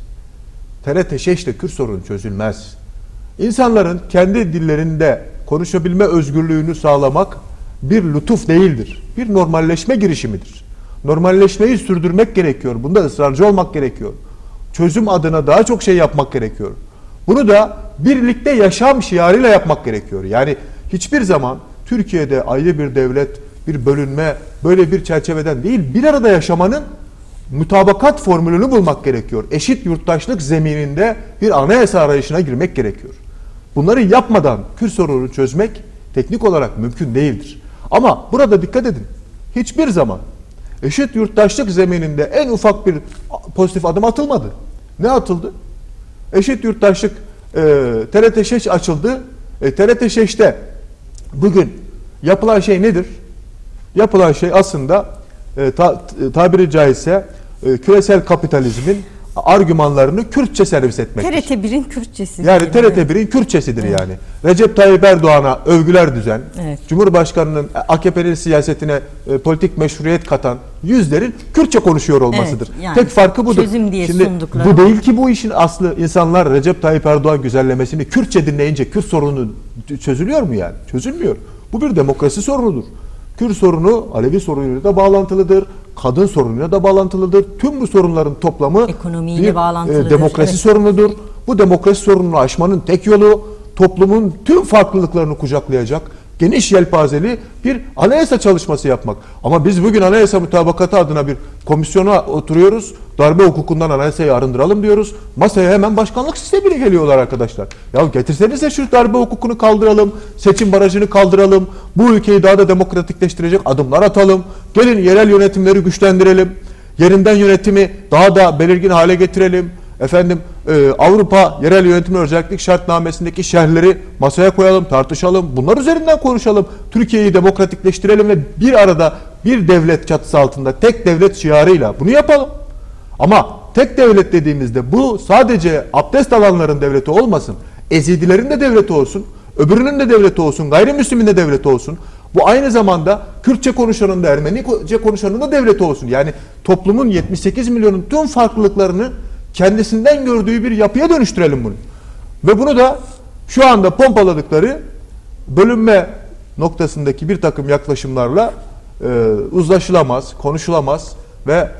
T R T Şeş ile Kürt sorunu çözülmez. İnsanların kendi dillerinde konuşabilme özgürlüğünü sağlamak bir lütuf değildir. Bir normalleşme girişimidir. Normalleşmeyi sürdürmek gerekiyor. Bunda ısrarcı olmak gerekiyor. Çözüm adına daha çok şey yapmak gerekiyor. Bunu da birlikte yaşam şiarıyla yapmak gerekiyor. Yani hiçbir zaman Türkiye'de ayrı bir devlet, bir bölünme, böyle bir çerçeveden değil, bir arada yaşamanın mutabakat formülünü bulmak gerekiyor. Eşit yurttaşlık zemininde bir anayasa arayışına girmek gerekiyor. Bunları yapmadan Kürt sorununu çözmek teknik olarak mümkün değildir. Ama burada dikkat edin. Hiçbir zaman eşit yurttaşlık zemininde en ufak bir pozitif adım atılmadı. Ne atıldı? Eşit yurttaşlık e, T R T Şeş açıldı. E, T R T Şeş'te bugün yapılan şey nedir? Yapılan şey aslında e, ta, tabiri caizse e, küresel kapitalizmin argümanlarını Kürtçe servis etmektir. T R T bir'in Kürtçesi. Yani T R T bir'in Kürtçesidir evet. yani. Recep Tayyip Erdoğan'a övgüler düzen, evet. Cumhurbaşkanının A K P'nin siyasetine e, politik meşruiyet katan yüzlerin Kürtçe konuşuyor olmasıdır. Evet, yani tek farkı budur. Çözüm diye Şimdi sundukları. Bu değil ki bu işin aslı. İnsanlar Recep Tayyip Erdoğan güzellemesini Kürtçe dinleyince Kürt sorunu çözülüyor mu yani? Çözülmüyor. Bu bir demokrasi sorunudur. Kürt sorunu Alevi sorunuyla da bağlantılıdır. Kadın sorunuyla da bağlantılıdır. Tüm bu sorunların toplamı ekonomiyle bir bağlantılıdır. E, demokrasi evet. sorunudur. Bu demokrasi sorununu aşmanın tek yolu toplumun tüm farklılıklarını kucaklayacak geniş yelpazeli bir anayasa çalışması yapmak. Ama biz bugün anayasa mutabakatı adına bir komisyona oturuyoruz. Darbe hukukundan anayasayı arındıralım diyoruz. Masaya hemen başkanlık sistemiyle geliyorlar arkadaşlar. Ya getirsenize şu darbe hukukunu kaldıralım. Seçim barajını kaldıralım. Bu ülkeyi daha da demokratikleştirecek adımlar atalım. Gelin yerel yönetimleri güçlendirelim. Yerinden yönetimi daha da belirgin hale getirelim. Efendim e, Avrupa yerel yönetim özellik şartnamesindeki şerhleri masaya koyalım, tartışalım. Bunlar üzerinden konuşalım. Türkiye'yi demokratikleştirelim ve bir arada bir devlet çatısı altında tek devlet şiarıyla bunu yapalım. Ama tek devlet dediğimizde bu sadece abdest alanların devleti olmasın. Ezidilerin de devleti olsun. Öbürünün de devleti olsun. Gayrimüslimin de devleti olsun. Bu aynı zamanda Kürtçe konuşanın da Ermenice konuşanın da devleti olsun. Yani toplumun yetmiş sekiz milyonun tüm farklılıklarını kendisinden gördüğü bir yapıya dönüştürelim bunu. Ve bunu da şu anda pompaladıkları bölünme noktasındaki bir takım yaklaşımlarla e, uzlaşılamaz, konuşulamaz ve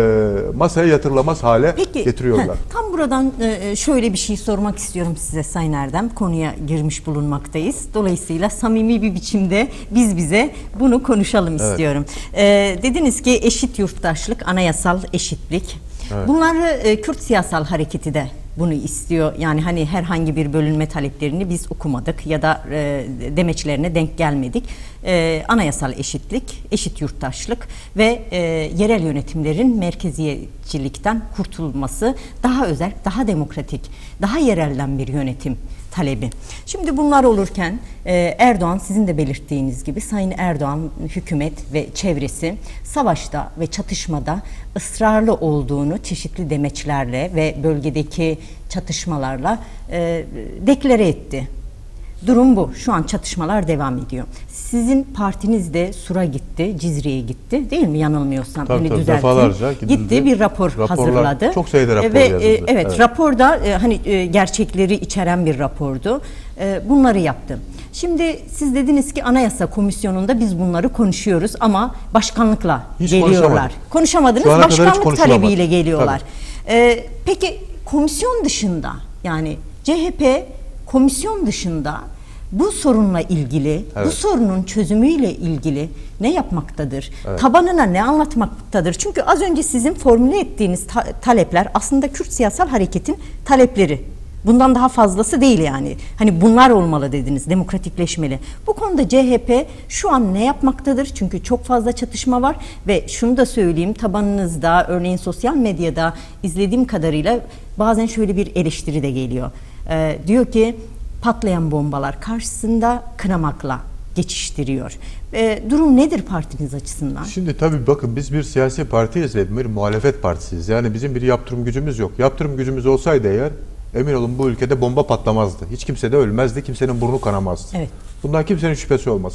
e, masaya yatırılamaz hale Peki, getiriyorlar. He, tam buradan e, şöyle bir şey sormak istiyorum size Sayın Erdem. Konuya girmiş bulunmaktayız. Dolayısıyla samimi bir biçimde biz bize bunu konuşalım evet. istiyorum. E, dediniz ki eşit yurttaşlık, anayasal eşitlik. Evet. Bunları e, Kürt siyasal hareketi de bunu istiyor. Yani hani herhangi bir bölünme taleplerini biz okumadık ya da e, demeçlerine denk gelmedik. E, anayasal eşitlik, eşit yurttaşlık ve e, yerel yönetimlerin merkeziyetçilikten kurtulması, daha özel, daha demokratik, daha yerelden bir yönetim talebi. Şimdi bunlar olurken Erdoğan, sizin de belirttiğiniz gibi Sayın Erdoğan hükümet ve çevresi savaşta ve çatışmada ısrarlı olduğunu çeşitli demeçlerle ve bölgedeki çatışmalarla e, deklare etti. Durum bu. Şu an çatışmalar devam ediyor. Sizin partiniz de Sur'a gitti, Cizre'ye gitti. Değil mi? Yanılmıyorsam. Tabii, tabii, defalarca gidildi. Gitti, bir rapor Raporlar, hazırladı. Çok sayıda rapor ve, yazıldı. E, evet, evet, raporda e, hani e, gerçekleri içeren bir rapordu. E, bunları yaptı. Şimdi siz dediniz ki Anayasa Komisyonu'nda biz bunları konuşuyoruz ama başkanlıkla Hiç geliyorlar. Konuşamadınız, başkanlık talebiyle geliyorlar. E, peki komisyon dışında, yani C H P komisyon dışında bu sorunla ilgili, evet. bu sorunun çözümüyle ilgili ne yapmaktadır? Evet. Tabanına ne anlatmaktadır? Çünkü az önce sizin formüle ettiğiniz ta talepler aslında Kürt siyasal hareketin talepleri. Bundan daha fazlası değil yani. Hani bunlar olmalı dediniz, demokratikleşmeli. Bu konuda C H P şu an ne yapmaktadır? Çünkü çok fazla çatışma var ve şunu da söyleyeyim, tabanınızda, örneğin sosyal medyada izlediğim kadarıyla bazen şöyle bir eleştiri de geliyor. Ee, diyor ki patlayan bombalar karşısında kınamakla geçiştiriyor. Ee, durum nedir partiniz açısından? Şimdi tabii bakın, biz bir siyasi partiyiz ve bir muhalefet partisiyiz. Yani bizim bir yaptırım gücümüz yok. Yaptırım gücümüz olsaydı eğer, emin olun bu ülkede bomba patlamazdı. Hiç kimse de ölmezdi, kimsenin burnu kanamazdı. Evet. Bundan kimsenin şüphesi olmasın.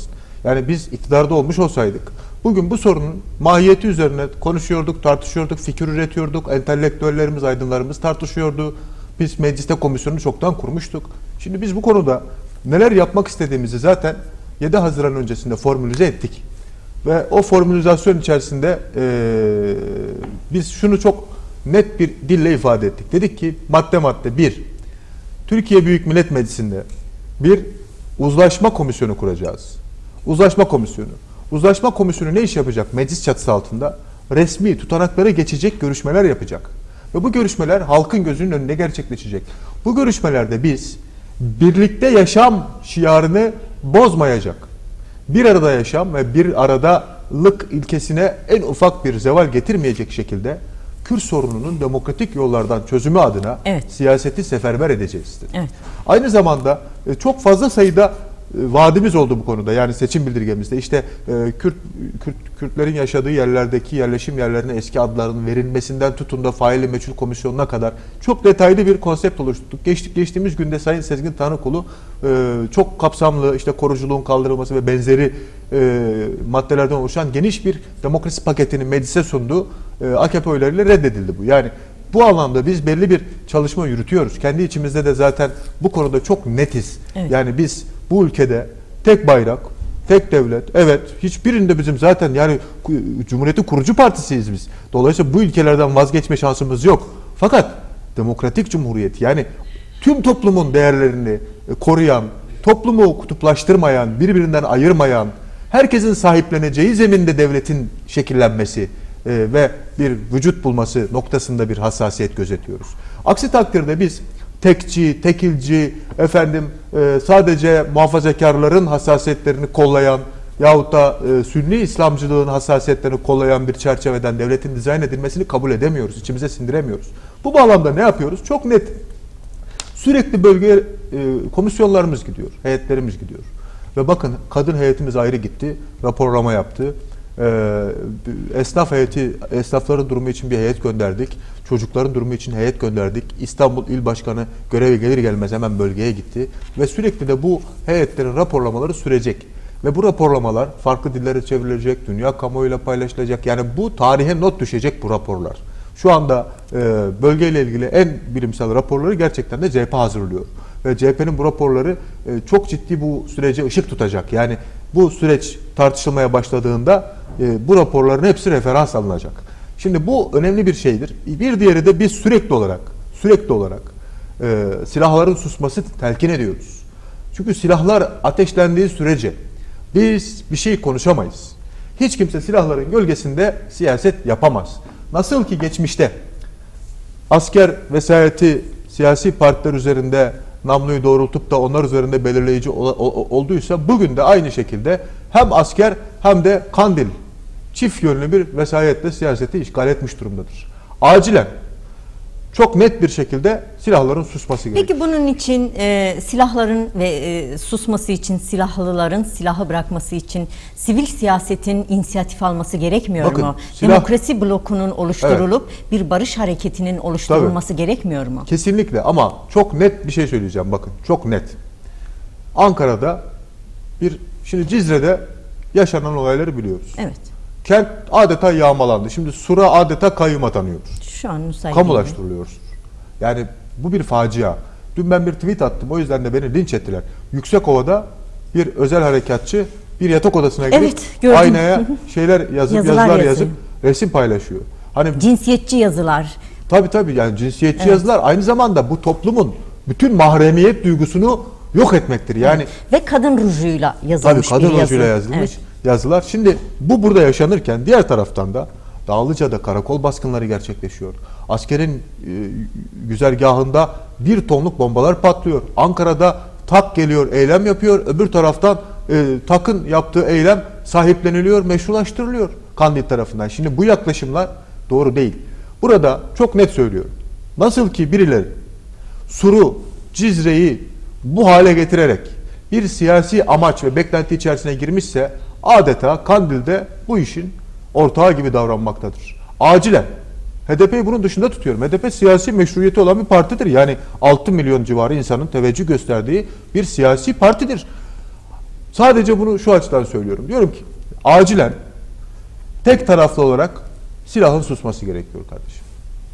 Yani biz iktidarda olmuş olsaydık bugün bu sorunun mahiyeti üzerine konuşuyorduk, tartışıyorduk, fikir üretiyorduk, entelektüellerimiz, aydınlarımız tartışıyordu. Biz mecliste komisyonu çoktan kurmuştuk. Şimdi biz bu konuda neler yapmak istediğimizi zaten yedi Haziran öncesinde formülize ettik. Ve o formülizasyon içerisinde e, biz şunu çok net bir dille ifade ettik. Dedik ki madde madde bir, Türkiye Büyük Millet Meclisi'nde bir uzlaşma komisyonu kuracağız. Uzlaşma komisyonu. Uzlaşma komisyonu ne iş yapacak? Meclis çatısı altında resmi tutanaklara geçecek görüşmeler yapacak. Ve bu görüşmeler halkın gözünün önünde gerçekleşecek. Bu görüşmelerde biz birlikte yaşam şiarını bozmayacak, bir arada yaşam ve bir aradalık ilkesine en ufak bir zeval getirmeyecek şekilde Kürt sorununun demokratik yollardan çözümü adına evet. siyaseti seferber edeceğiz. Evet. Aynı zamanda çok fazla sayıda vaadimiz oldu bu konuda. Yani seçim bildirgemizde işte Kürt, Kürt Kürtlerin yaşadığı yerlerdeki yerleşim yerlerine eski adlarının verilmesinden tutun da faili meçhul komisyonuna kadar çok detaylı bir konsept oluşturduk. Geçtik, geçtiğimiz günde Sayın Sezgin Tanrıkulu çok kapsamlı işte koruculuğun kaldırılması ve benzeri maddelerden oluşan geniş bir demokrasi paketini meclise sundu. A K P oylarıyla reddedildi bu. Yani bu anlamda biz belli bir çalışma yürütüyoruz. Kendi içimizde de zaten bu konuda çok netiz. Evet. Yani biz bu ülkede tek bayrak, tek devlet, evet hiçbirinde bizim zaten yani Cumhuriyet'in kurucu partisiyiz biz. Dolayısıyla bu ülkelerden vazgeçme şansımız yok. Fakat demokratik cumhuriyet yani tüm toplumun değerlerini koruyan, toplumu kutuplaştırmayan, birbirinden ayırmayan, herkesin sahipleneceği zeminde devletin şekillenmesi e, ve bir vücut bulması noktasında bir hassasiyet gözetiyoruz. Aksi takdirde biz tekçi, tekilci, efendim e, sadece muhafazakarların hassasiyetlerini kollayan yahut da e, Sünni İslamcılığın hassasiyetlerini kollayan bir çerçeveden devletin dizayn edilmesini kabul edemiyoruz, içimize sindiremiyoruz. Bu bağlamda ne yapıyoruz? Çok net. Sürekli bölgeye e, komisyonlarımız gidiyor, heyetlerimiz gidiyor. Ve bakın kadın heyetimiz ayrı gitti, raporlama yaptı. Ee, esnaf heyeti, esnafların durumu için bir heyet gönderdik. Çocukların durumu için heyet gönderdik. İstanbul İl Başkanı göreve gelir gelmez hemen bölgeye gitti. Ve sürekli de bu heyetlerin raporlamaları sürecek. Ve bu raporlamalar farklı dillere çevrilecek, dünya kamuoyuyla paylaşılacak. Yani bu tarihe not düşecek bu raporlar. Şu anda e, bölgeyle ilgili en bilimsel raporları gerçekten de C H P hazırlıyor. Ve C H P'nin bu raporları e, çok ciddi bu sürece ışık tutacak. Yani bu süreç tartışılmaya başladığında e, bu raporların hepsi referans alınacak. Şimdi bu önemli bir şeydir. Bir diğeri de biz sürekli olarak sürekli olarak e, silahların susması telkin ediyoruz. Çünkü silahlar ateşlendiği sürece biz bir şey konuşamayız. Hiç kimse silahların gölgesinde siyaset yapamaz. Nasıl ki geçmişte asker vesayeti siyasi partiler üzerinde namluyu doğrultup da onlar üzerinde belirleyici olduysa bugün de aynı şekilde hem asker hem de Kandil çift yönlü bir vesayetle siyaseti işgal etmiş durumdadır. Acilen çok net bir şekilde silahların susması gerekiyor. Peki bunun için e, silahların ve e, susması için silahlıların silahı bırakması için sivil siyasetin inisiyatif alması gerekmiyor Bakın, mu? silah, Demokrasi blokunun oluşturulup evet. bir barış hareketinin oluşturulması Tabii. gerekmiyor mu? Kesinlikle ama çok net bir şey söyleyeceğim bakın çok net. Ankara'da bir şimdi Cizre'de yaşanan olayları biliyoruz. Evet. Kent adeta yağmalandı. Şimdi Sura adeta kayyum atanıyor. Şu an müsait. Kamulaştırılıyor. Yani bu bir facia. Dün ben bir tweet attım. O yüzden de beni linç ettiler. Yüksekova'da bir özel harekatçı bir yatak odasına girip evet, aynaya şeyler yazıp yazılar, yazılar yazıp resim paylaşıyor. Hani cinsiyetçi yazılar. Tabii tabii yani cinsiyetçi evet. yazılar aynı zamanda bu toplumun bütün mahremiyet duygusunu yok etmektir. Yani evet. ve kadın rujuyla yazılmış tabii, kadın bir rujuyla yazı. yazılmış Evet. yazılar. Şimdi bu burada yaşanırken diğer taraftan da Dağlıca'da karakol baskınları gerçekleşiyor. Askerin e, güzergahında bir tonluk bombalar patlıyor. Ankara'da TAK geliyor, eylem yapıyor. Öbür taraftan e, TAK'ın yaptığı eylem sahipleniliyor, meşrulaştırılıyor Kandil tarafından. Şimdi bu yaklaşımlar doğru değil. Burada çok net söylüyorum. Nasıl ki birileri Sur'u, Cizre'yi bu hale getirerek bir siyasi amaç ve beklenti içerisine girmişse adeta Kandil'de bu işin ortağı gibi davranmaktadır. Acilen. H D P'yi bunun dışında tutuyorum. H D P siyasi meşruiyeti olan bir partidir. Yani altı milyon civarı insanın teveccüh gösterdiği bir siyasi partidir. Sadece bunu şu açıdan söylüyorum. Diyorum ki acilen tek taraflı olarak silahın susması gerekiyor kardeşim.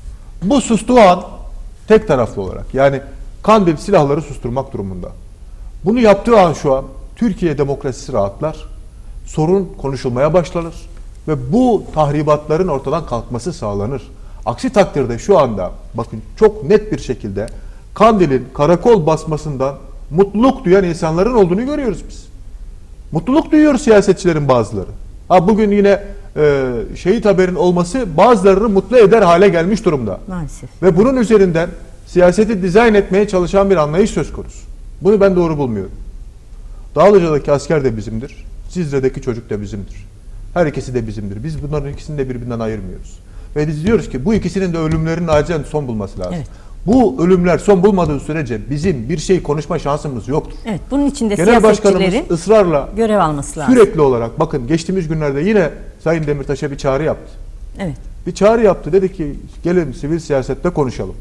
Bu sustuğu an tek taraflı olarak, yani Kandil silahları susturmak durumunda. Bunu yaptığı an şu an Türkiye demokrasisi rahatlar, sorun konuşulmaya başlanır ve bu tahribatların ortadan kalkması sağlanır. Aksi takdirde şu anda bakın çok net bir şekilde Kandil'in karakol basmasından mutluluk duyan insanların olduğunu görüyoruz biz. Mutluluk duyuyor siyasetçilerin bazıları. Ha bugün yine e, şehit haberin olması bazılarını mutlu eder hale gelmiş durumda. Maalesef. Ve bunun üzerinden siyaseti dizayn etmeye çalışan bir anlayış söz konusu. Bunu ben doğru bulmuyorum. Dağlıca'daki asker de bizimdir. Cizre'deki çocuk da bizimdir. Her ikisi de bizimdir. Biz bunların ikisini de birbirinden ayırmıyoruz. Ve biz diyoruz ki bu ikisinin de ölümlerinin acilen son bulması lazım. Evet. Bu ölümler son bulmadığı sürece bizim bir şey konuşma şansımız yoktur. Evet, bunun için de Genel Başkanımız siyasetçilerin ısrarla görev alması lazım. Sürekli olarak bakın geçtiğimiz günlerde yine Sayın Demirtaş'a bir çağrı yaptı. Evet. Bir çağrı yaptı. Dedi ki gelin sivil siyasette konuşalım.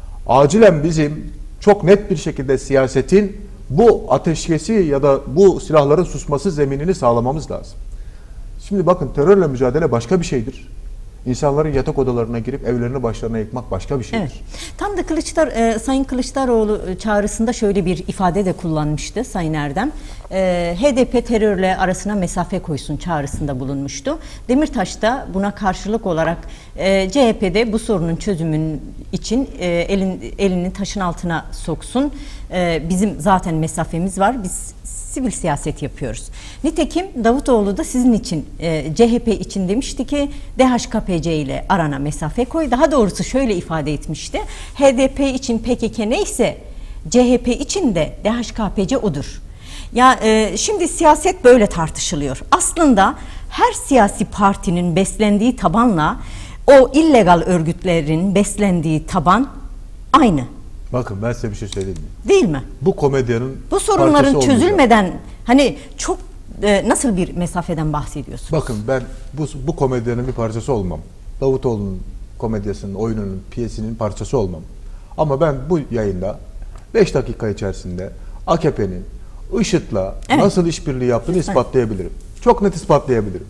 Acilen bizim çok net bir şekilde siyasetin bu ateşkesi ya da bu silahların susması zeminini sağlamamız lazım. Şimdi bakın terörle mücadele başka bir şeydir. İnsanların yatak odalarına girip evlerini başlarına yıkmak başka bir şeydir. Evet. Tam da Kılıçdar, e, Sayın Kılıçdaroğlu çağrısında şöyle bir ifade de kullanmıştı Sayın Erdem. E, H D P terörle arasına mesafe koysun çağrısında bulunmuştu. Demirtaş da buna karşılık olarak e, C H P'de bu sorunun çözümün için e, elin, elini taşın altına soksun. E, bizim zaten mesafemiz var. Biz sivil siyaset yapıyoruz. Nitekim Davutoğlu da sizin için e, C H P için demişti ki D H K P C ile arana mesafe koy. Daha doğrusu şöyle ifade etmişti. H D P için P K K neyse C H P için de D H K P C odur. Ya e, şimdi siyaset böyle tartışılıyor. Aslında her siyasi partinin beslendiği tabanla o illegal örgütlerin beslendiği taban aynı. Bakın ben size bir şey söyleyeyim mi? Değil mi? Bu komedyanın bu sorunların çözülmeden hani çok e, nasıl bir mesafeden bahsediyorsunuz? Bakın ben bu, bu komedyanın bir parçası olmam. Davutoğlu'nun komedyasının, oyununun, piyesinin parçası olmam. Ama ben bu yayında beş dakika içerisinde A K P'nin IŞİD'le evet. nasıl işbirliği yaptığını Lütfen. ispatlayabilirim. Çok net ispatlayabilirim.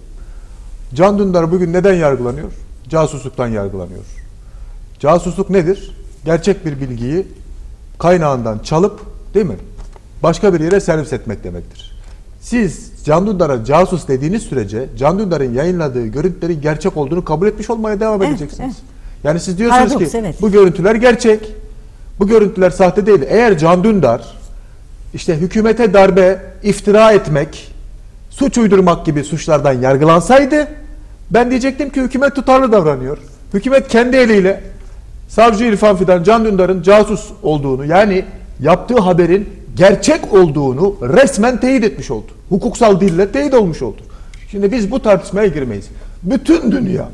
Can Dündar bugün neden yargılanıyor? Casusluktan yargılanıyor. Casusluk nedir? Gerçek bir bilgiyi kaynağından çalıp, değil mi, başka bir yere servis etmek demektir. Siz Can Dündar'a casus dediğiniz sürece Can Dündar'ın yayınladığı görüntülerin gerçek olduğunu kabul etmiş olmaya devam evet, edeceksiniz. Evet. Yani siz diyorsunuz Paradoks, ki evet. bu görüntüler gerçek, bu görüntüler sahte değil. Eğer Can Dündar işte hükümete darbe, iftira etmek, suç uydurmak gibi suçlardan yargılansaydı ben diyecektim ki hükümet tutarlı davranıyor. Hükümet kendi eliyle Savcı İrfan Fidan Can Dündar'ın casus olduğunu, yani yaptığı haberin gerçek olduğunu resmen teyit etmiş oldu. Hukuksal dille teyit olmuş oldu. Şimdi biz bu tartışmaya girmeyiz. Bütün dünya,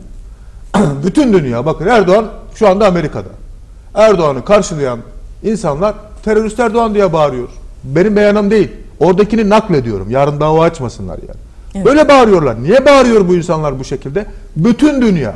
bütün dünya, bakın Erdoğan şu anda Amerika'da. Erdoğan'ı karşılayan insanlar terörist Erdoğan diye bağırıyor. Benim beyanım değil. Oradakini naklediyorum. Yarın dava açmasınlar yani. Evet. Böyle bağırıyorlar. Niye bağırıyor bu insanlar bu şekilde? Bütün dünya.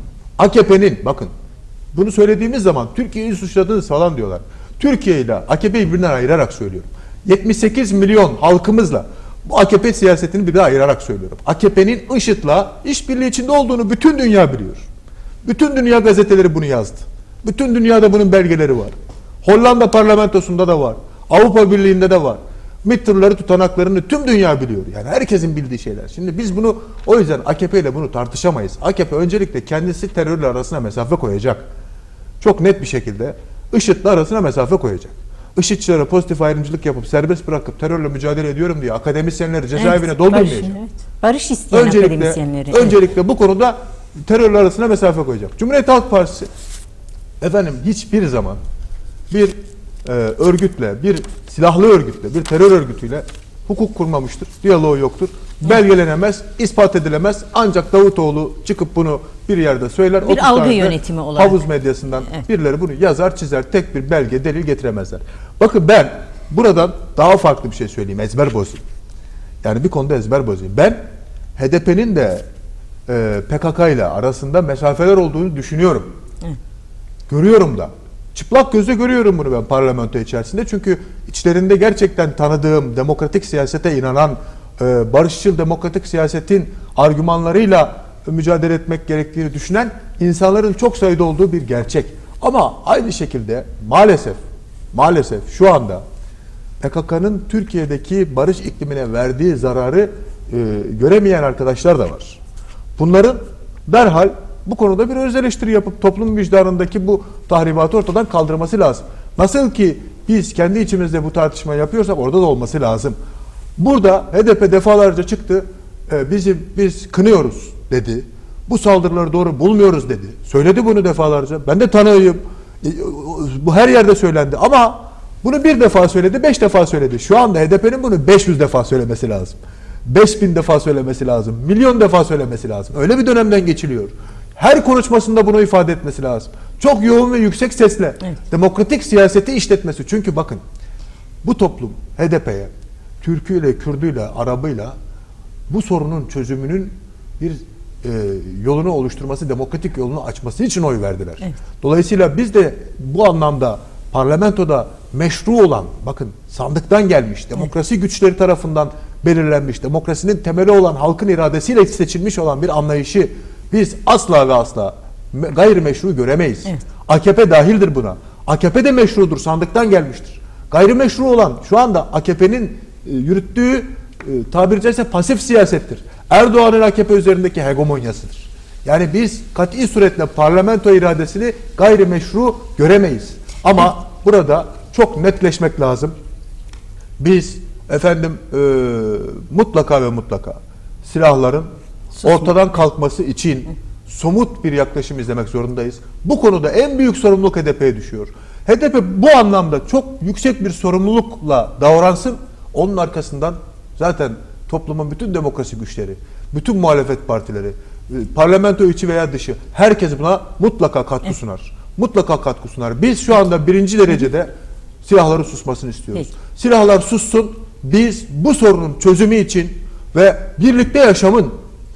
A K P'nin, bakın bunu söylediğimiz zaman Türkiye'yi suçladınız falan diyorlar. Türkiye ile A K P'yi birbirinden ayırarak söylüyorum. yetmiş sekiz milyon halkımızla bu A K P siyasetini birbirine ayırarak söylüyorum. A K P'nin IŞİD'le işbirliği içinde olduğunu bütün dünya biliyor. Bütün dünya gazeteleri bunu yazdı. Bütün dünyada bunun belgeleri var. Hollanda parlamentosunda da var. Avrupa Birliği'nde de var. MİT tutanaklarını tüm dünya biliyor. Yani herkesin bildiği şeyler. Şimdi biz bunu, o yüzden A K P ile bunu tartışamayız. A K P öncelikle kendisi terörle arasına mesafe koyacak. Çok net bir şekilde IŞİD'le arasına mesafe koyacak. IŞİD'çilere pozitif ayrımcılık yapıp serbest bırakıp terörle mücadele ediyorum diye akademisyenleri cezaevine evet, doldurmayacak. Barış, evet. barış isteyen öncelikle, akademisyenleri. Öncelikle evet. bu konuda terörle arasına mesafe koyacak. Cumhuriyet Halk Partisi efendim hiçbir zaman bir e, örgütle, bir silahlı örgütle, bir terör örgütüyle hukuk kurmamıştır. Diyaloğu yoktur. Belgelenemez, ispat edilemez. Ancak Davutoğlu çıkıp bunu bir yerde söyler. Bir algı yönetimi olarak. Havuz medyasından evet. birileri bunu yazar, çizer. Tek bir belge, delil getiremezler. Bakın ben buradan daha farklı bir şey söyleyeyim. Ezber bozayım. Yani bir konuda ezber bozayım. Ben H D P'nin de e, P K K ile arasında mesafeler olduğunu düşünüyorum. Evet. Görüyorum da. Çıplak gözle görüyorum bunu ben parlamento içerisinde. Çünkü içlerinde gerçekten tanıdığım, demokratik siyasete inanan, e, barışçıl demokratik siyasetin argümanlarıyla mücadele etmek gerektiğini düşünen insanların çok sayıda olduğu bir gerçek. Ama aynı şekilde maalesef maalesef şu anda P K K'nın Türkiye'deki barış iklimine verdiği zararı e, göremeyen arkadaşlar da var. Bunların derhal bu konuda bir öz eleştiri yapıp toplum vicdanındaki bu tahribatı ortadan kaldırması lazım. Nasıl ki biz kendi içimizde bu tartışmayı yapıyorsak orada da olması lazım. Burada H D P defalarca çıktı, e, bizim biz kınıyoruz dedi. Bu saldırıları doğru bulmuyoruz dedi. Söyledi bunu defalarca. Ben de tanığıyım. E, bu her yerde söylendi ama bunu bir defa söyledi, beş defa söyledi. Şu anda H D P'nin bunu beş yüz defa söylemesi lazım. beş bin defa söylemesi lazım. Milyon defa söylemesi lazım. Öyle bir dönemden geçiliyor. Her konuşmasında bunu ifade etmesi lazım. Çok yoğun ve yüksek sesle evet. demokratik siyaseti işletmesi. Çünkü bakın bu toplum H D P'ye Türküyle, Kürdüyle, Arabıyla bu sorunun çözümünün bir e, yolunu oluşturması, demokratik yolunu açması için oy verdiler. Evet. Dolayısıyla biz de bu anlamda parlamentoda meşru olan, bakın sandıktan gelmiş, demokrasi evet. güçleri tarafından belirlenmiş, demokrasinin temeli olan halkın iradesiyle seçilmiş olan bir anlayışı biz asla ve asla gayrimeşru göremeyiz. Evet. A K P dahildir buna. A K P de meşrudur, sandıktan gelmiştir. Gayrimeşru olan şu anda A K P'nin e, yürüttüğü e, tabiri caizse pasif siyasettir. Erdoğan'ın A K P üzerindeki hegemonyasıdır. Yani biz kat'i suretle parlamento iradesini gayrimeşru göremeyiz. Ama evet. burada çok netleşmek lazım. Biz efendim e, mutlaka ve mutlaka silahların Susma. ortadan kalkması için somut bir yaklaşım izlemek zorundayız. Bu konuda en büyük sorumluluk H D P'ye düşüyor. H D P bu anlamda çok yüksek bir sorumlulukla davransın. Onun arkasından zaten toplumun bütün demokrasi güçleri, bütün muhalefet partileri, parlamento içi veya dışı herkes buna mutlaka katkı evet. sunar. Mutlaka katkı sunar. Biz şu anda birinci derecede silahların susmasını istiyoruz. Peki. Silahlar sussun. Biz bu sorunun çözümü için ve birlikte yaşamın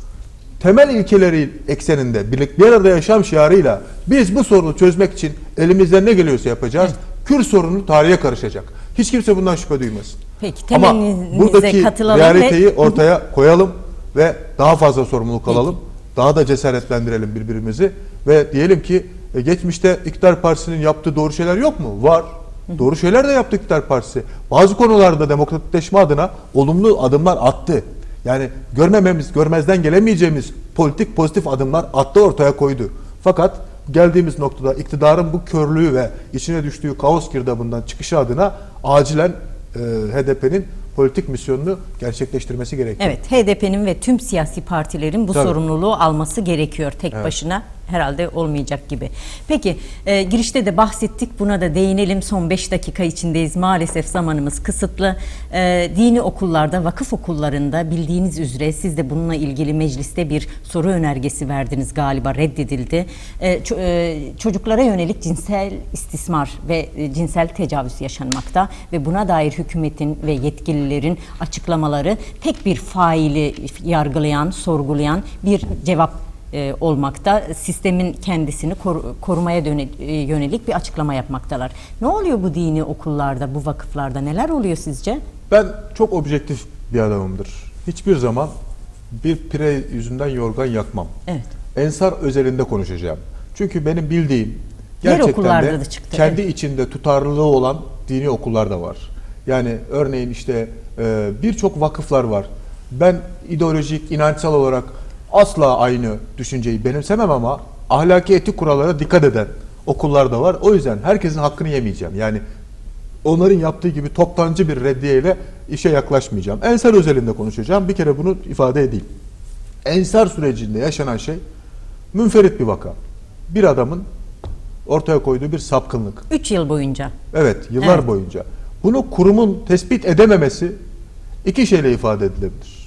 temel ilkeleri ekseninde, birlikte bir arada yaşam şiarıyla biz bu sorunu çözmek için elimizden ne geliyorsa yapacağız. Evet. Kürt sorunu tarihe karışacak. Hiç kimse bundan şüphe duymasın. Peki, ama buradaki realiteyi ve... ortaya koyalım ve daha fazla sorumluluk Peki. alalım. Daha da cesaretlendirelim birbirimizi ve diyelim ki e, geçmişte İktidar Partisi'nin yaptığı doğru şeyler yok mu? Var. Hı. Doğru şeyler de yaptı İktidar Partisi. Bazı konularda demokratikleşme adına olumlu adımlar attı. Yani görmememiz, görmezden gelemeyeceğimiz politik pozitif adımlar attı, ortaya koydu. Fakat geldiğimiz noktada iktidarın bu körlüğü ve içine düştüğü kaos girdabından çıkışı adına acilen e, H D P'nin politik misyonunu gerçekleştirmesi gerekiyor. Evet, H D P'nin ve tüm siyasi partilerin bu Tabii. sorumluluğu alması gerekiyor. Tek evet. başına herhalde olmayacak gibi. Peki, e, girişte de bahsettik, buna da değinelim. Son beş dakika içindeyiz. Maalesef zamanımız kısıtlı. E, dini okullarda, vakıf okullarında bildiğiniz üzere siz de bununla ilgili mecliste bir soru önergesi verdiniz, galiba reddedildi. E, ço e, çocuklara yönelik cinsel istismar ve e, cinsel tecavüz yaşanmakta ve buna dair hükümetin ve yetkililerin açıklamaları tek bir faili yargılayan, sorgulayan bir cevap E, olmakta. Sistemin kendisini kor korumaya yönelik bir açıklama yapmaktalar. Ne oluyor bu dini okullarda, bu vakıflarda? Neler oluyor sizce? Ben çok objektif bir adamımdır. Hiçbir zaman bir pire yüzünden yorgan yakmam. Evet. Ensar özelinde konuşacağım. Çünkü benim bildiğim gerçekten de çıktı, kendi evet. içinde tutarlılığı olan dini okullar da var. Yani örneğin işte e, birçok vakıflar var. Ben ideolojik, inançsal olarak asla aynı düşünceyi benimsemem ama ahlaki etik kurallara dikkat eden okullar da var. O yüzden herkesin hakkını yemeyeceğim. Yani onların yaptığı gibi toptancı bir reddiyeyle işe yaklaşmayacağım. Ensar özelinde konuşacağım. Bir kere bunu ifade edeyim. Ensar sürecinde yaşanan şey münferit bir vaka. Bir adamın ortaya koyduğu bir sapkınlık. Üç yıl boyunca. Evet, yıllar evet. boyunca. Bunu kurumun tespit edememesi iki şeyle ifade edilebilir.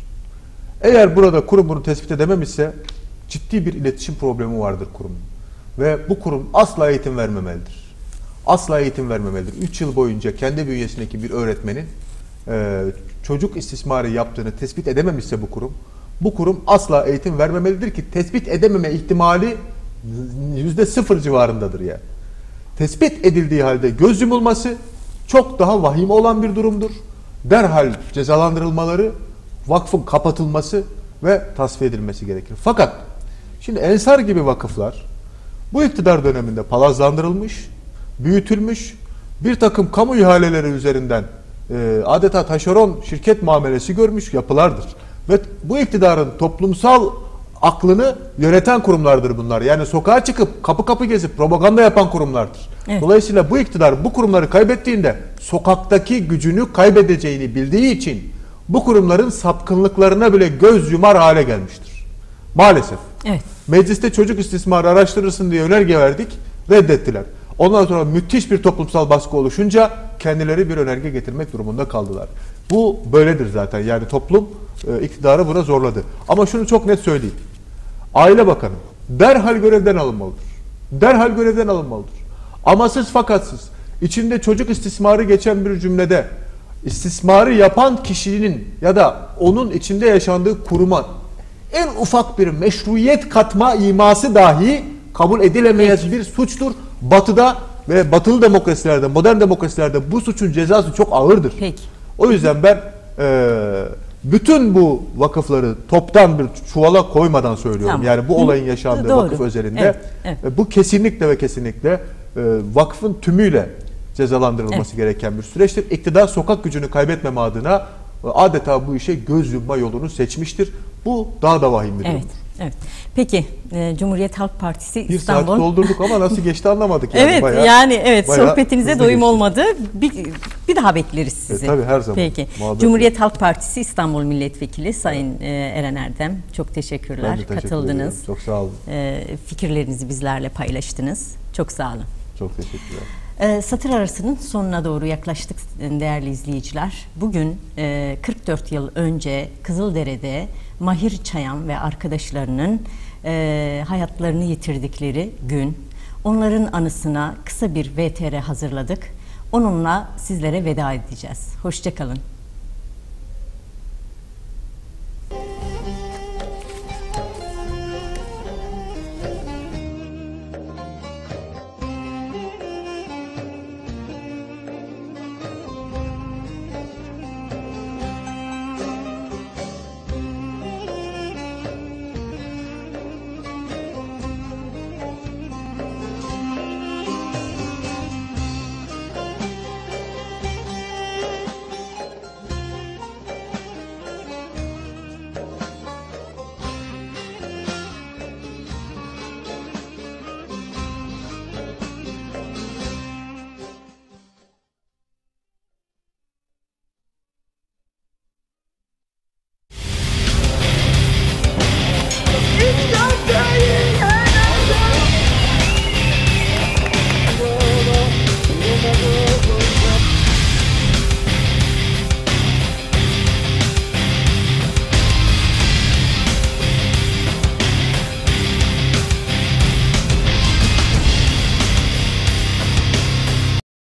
Eğer burada kurum bunu tespit edememişse ciddi bir iletişim problemi vardır kurumun. Ve bu kurum asla eğitim vermemelidir. Asla eğitim vermemelidir. üç yıl boyunca kendi bünyesindeki bir öğretmenin e, çocuk istismarı yaptığını tespit edememişse bu kurum, bu kurum asla eğitim vermemelidir ki tespit edememe ihtimali yüzde sıfır civarındadır yani. Tespit edildiği halde göz yumulması çok daha vahim olan bir durumdur. Derhal cezalandırılmaları vakfın kapatılması ve tasfiye edilmesi gerekir. Fakat şimdi Ensar gibi vakıflar bu iktidar döneminde palazlandırılmış, büyütülmüş, bir takım kamu ihaleleri üzerinden e, adeta taşeron şirket muamelesi görmüş yapılardır. Ve bu iktidarın toplumsal aklını yöneten kurumlardır bunlar. Yani sokağa çıkıp kapı kapı gezip propaganda yapan kurumlardır. Evet. Dolayısıyla bu iktidar bu kurumları kaybettiğinde sokaktaki gücünü kaybedeceğini bildiği için bu kurumların sapkınlıklarına bile göz yumar hale gelmiştir. Maalesef. Evet. Mecliste çocuk istismarı araştırırsın diye önerge verdik, reddettiler. Ondan sonra müthiş bir toplumsal baskı oluşunca kendileri bir önerge getirmek durumunda kaldılar. Bu böyledir zaten. Yani toplum e, iktidarı buna zorladı. Ama şunu çok net söyleyeyim. Aile Bakanı derhal görevden alınmalıdır. Derhal görevden alınmalıdır. Amasız fakatsız, içinde çocuk istismarı geçen bir cümlede istismarı yapan kişinin ya da onun içinde yaşandığı kuruma en ufak bir meşruiyet katma iması dahi kabul edilemeyecek bir suçtur. Batı'da ve batılı demokrasilerde, modern demokrasilerde bu suçun cezası çok ağırdır. Peki. O yüzden ben e, bütün bu vakıfları toptan bir çuvala koymadan söylüyorum. Tamam. Yani bu olayın yaşandığı Doğru. vakıf özelinde Evet, evet. e, bu kesinlikle ve kesinlikle e, vakfın tümüyle cezalandırılması Evet. gereken bir süreçtir. İktidar sokak gücünü kaybetmeme adına e, adeta bu işe göz yumma yolunu seçmiştir. Bu daha da vahim bir Evet. durumdur. Evet. Peki e, Cumhuriyet Halk Partisi Bir İstanbul. saat doldurduk ama nasıl geçti anlamadık. Yani. Evet Bayağı, yani evet bayağı sohbetinize hızlı doyum geçti. olmadı. Bir, bir daha bekleriz sizi. E, tabii, her zaman. Peki. Muhabbet Cumhuriyet Halk Partisi İstanbul Milletvekili Sayın e, Eren Erdem çok teşekkürler. Ben de teşekkür Katıldınız. ederim. Çok sağ olun. E, fikirlerinizi bizlerle paylaştınız. Çok sağ olun. Çok teşekkürler. E, satır arasının sonuna doğru yaklaştık değerli izleyiciler. Bugün e, kırk dört yıl önce Kızıldere'de Mahir Çayan ve arkadaşlarının e, hayatlarını yitirdikleri gün. Onların anısına kısa bir V T R hazırladık. Onunla sizlere veda edeceğiz. Hoşça kalın.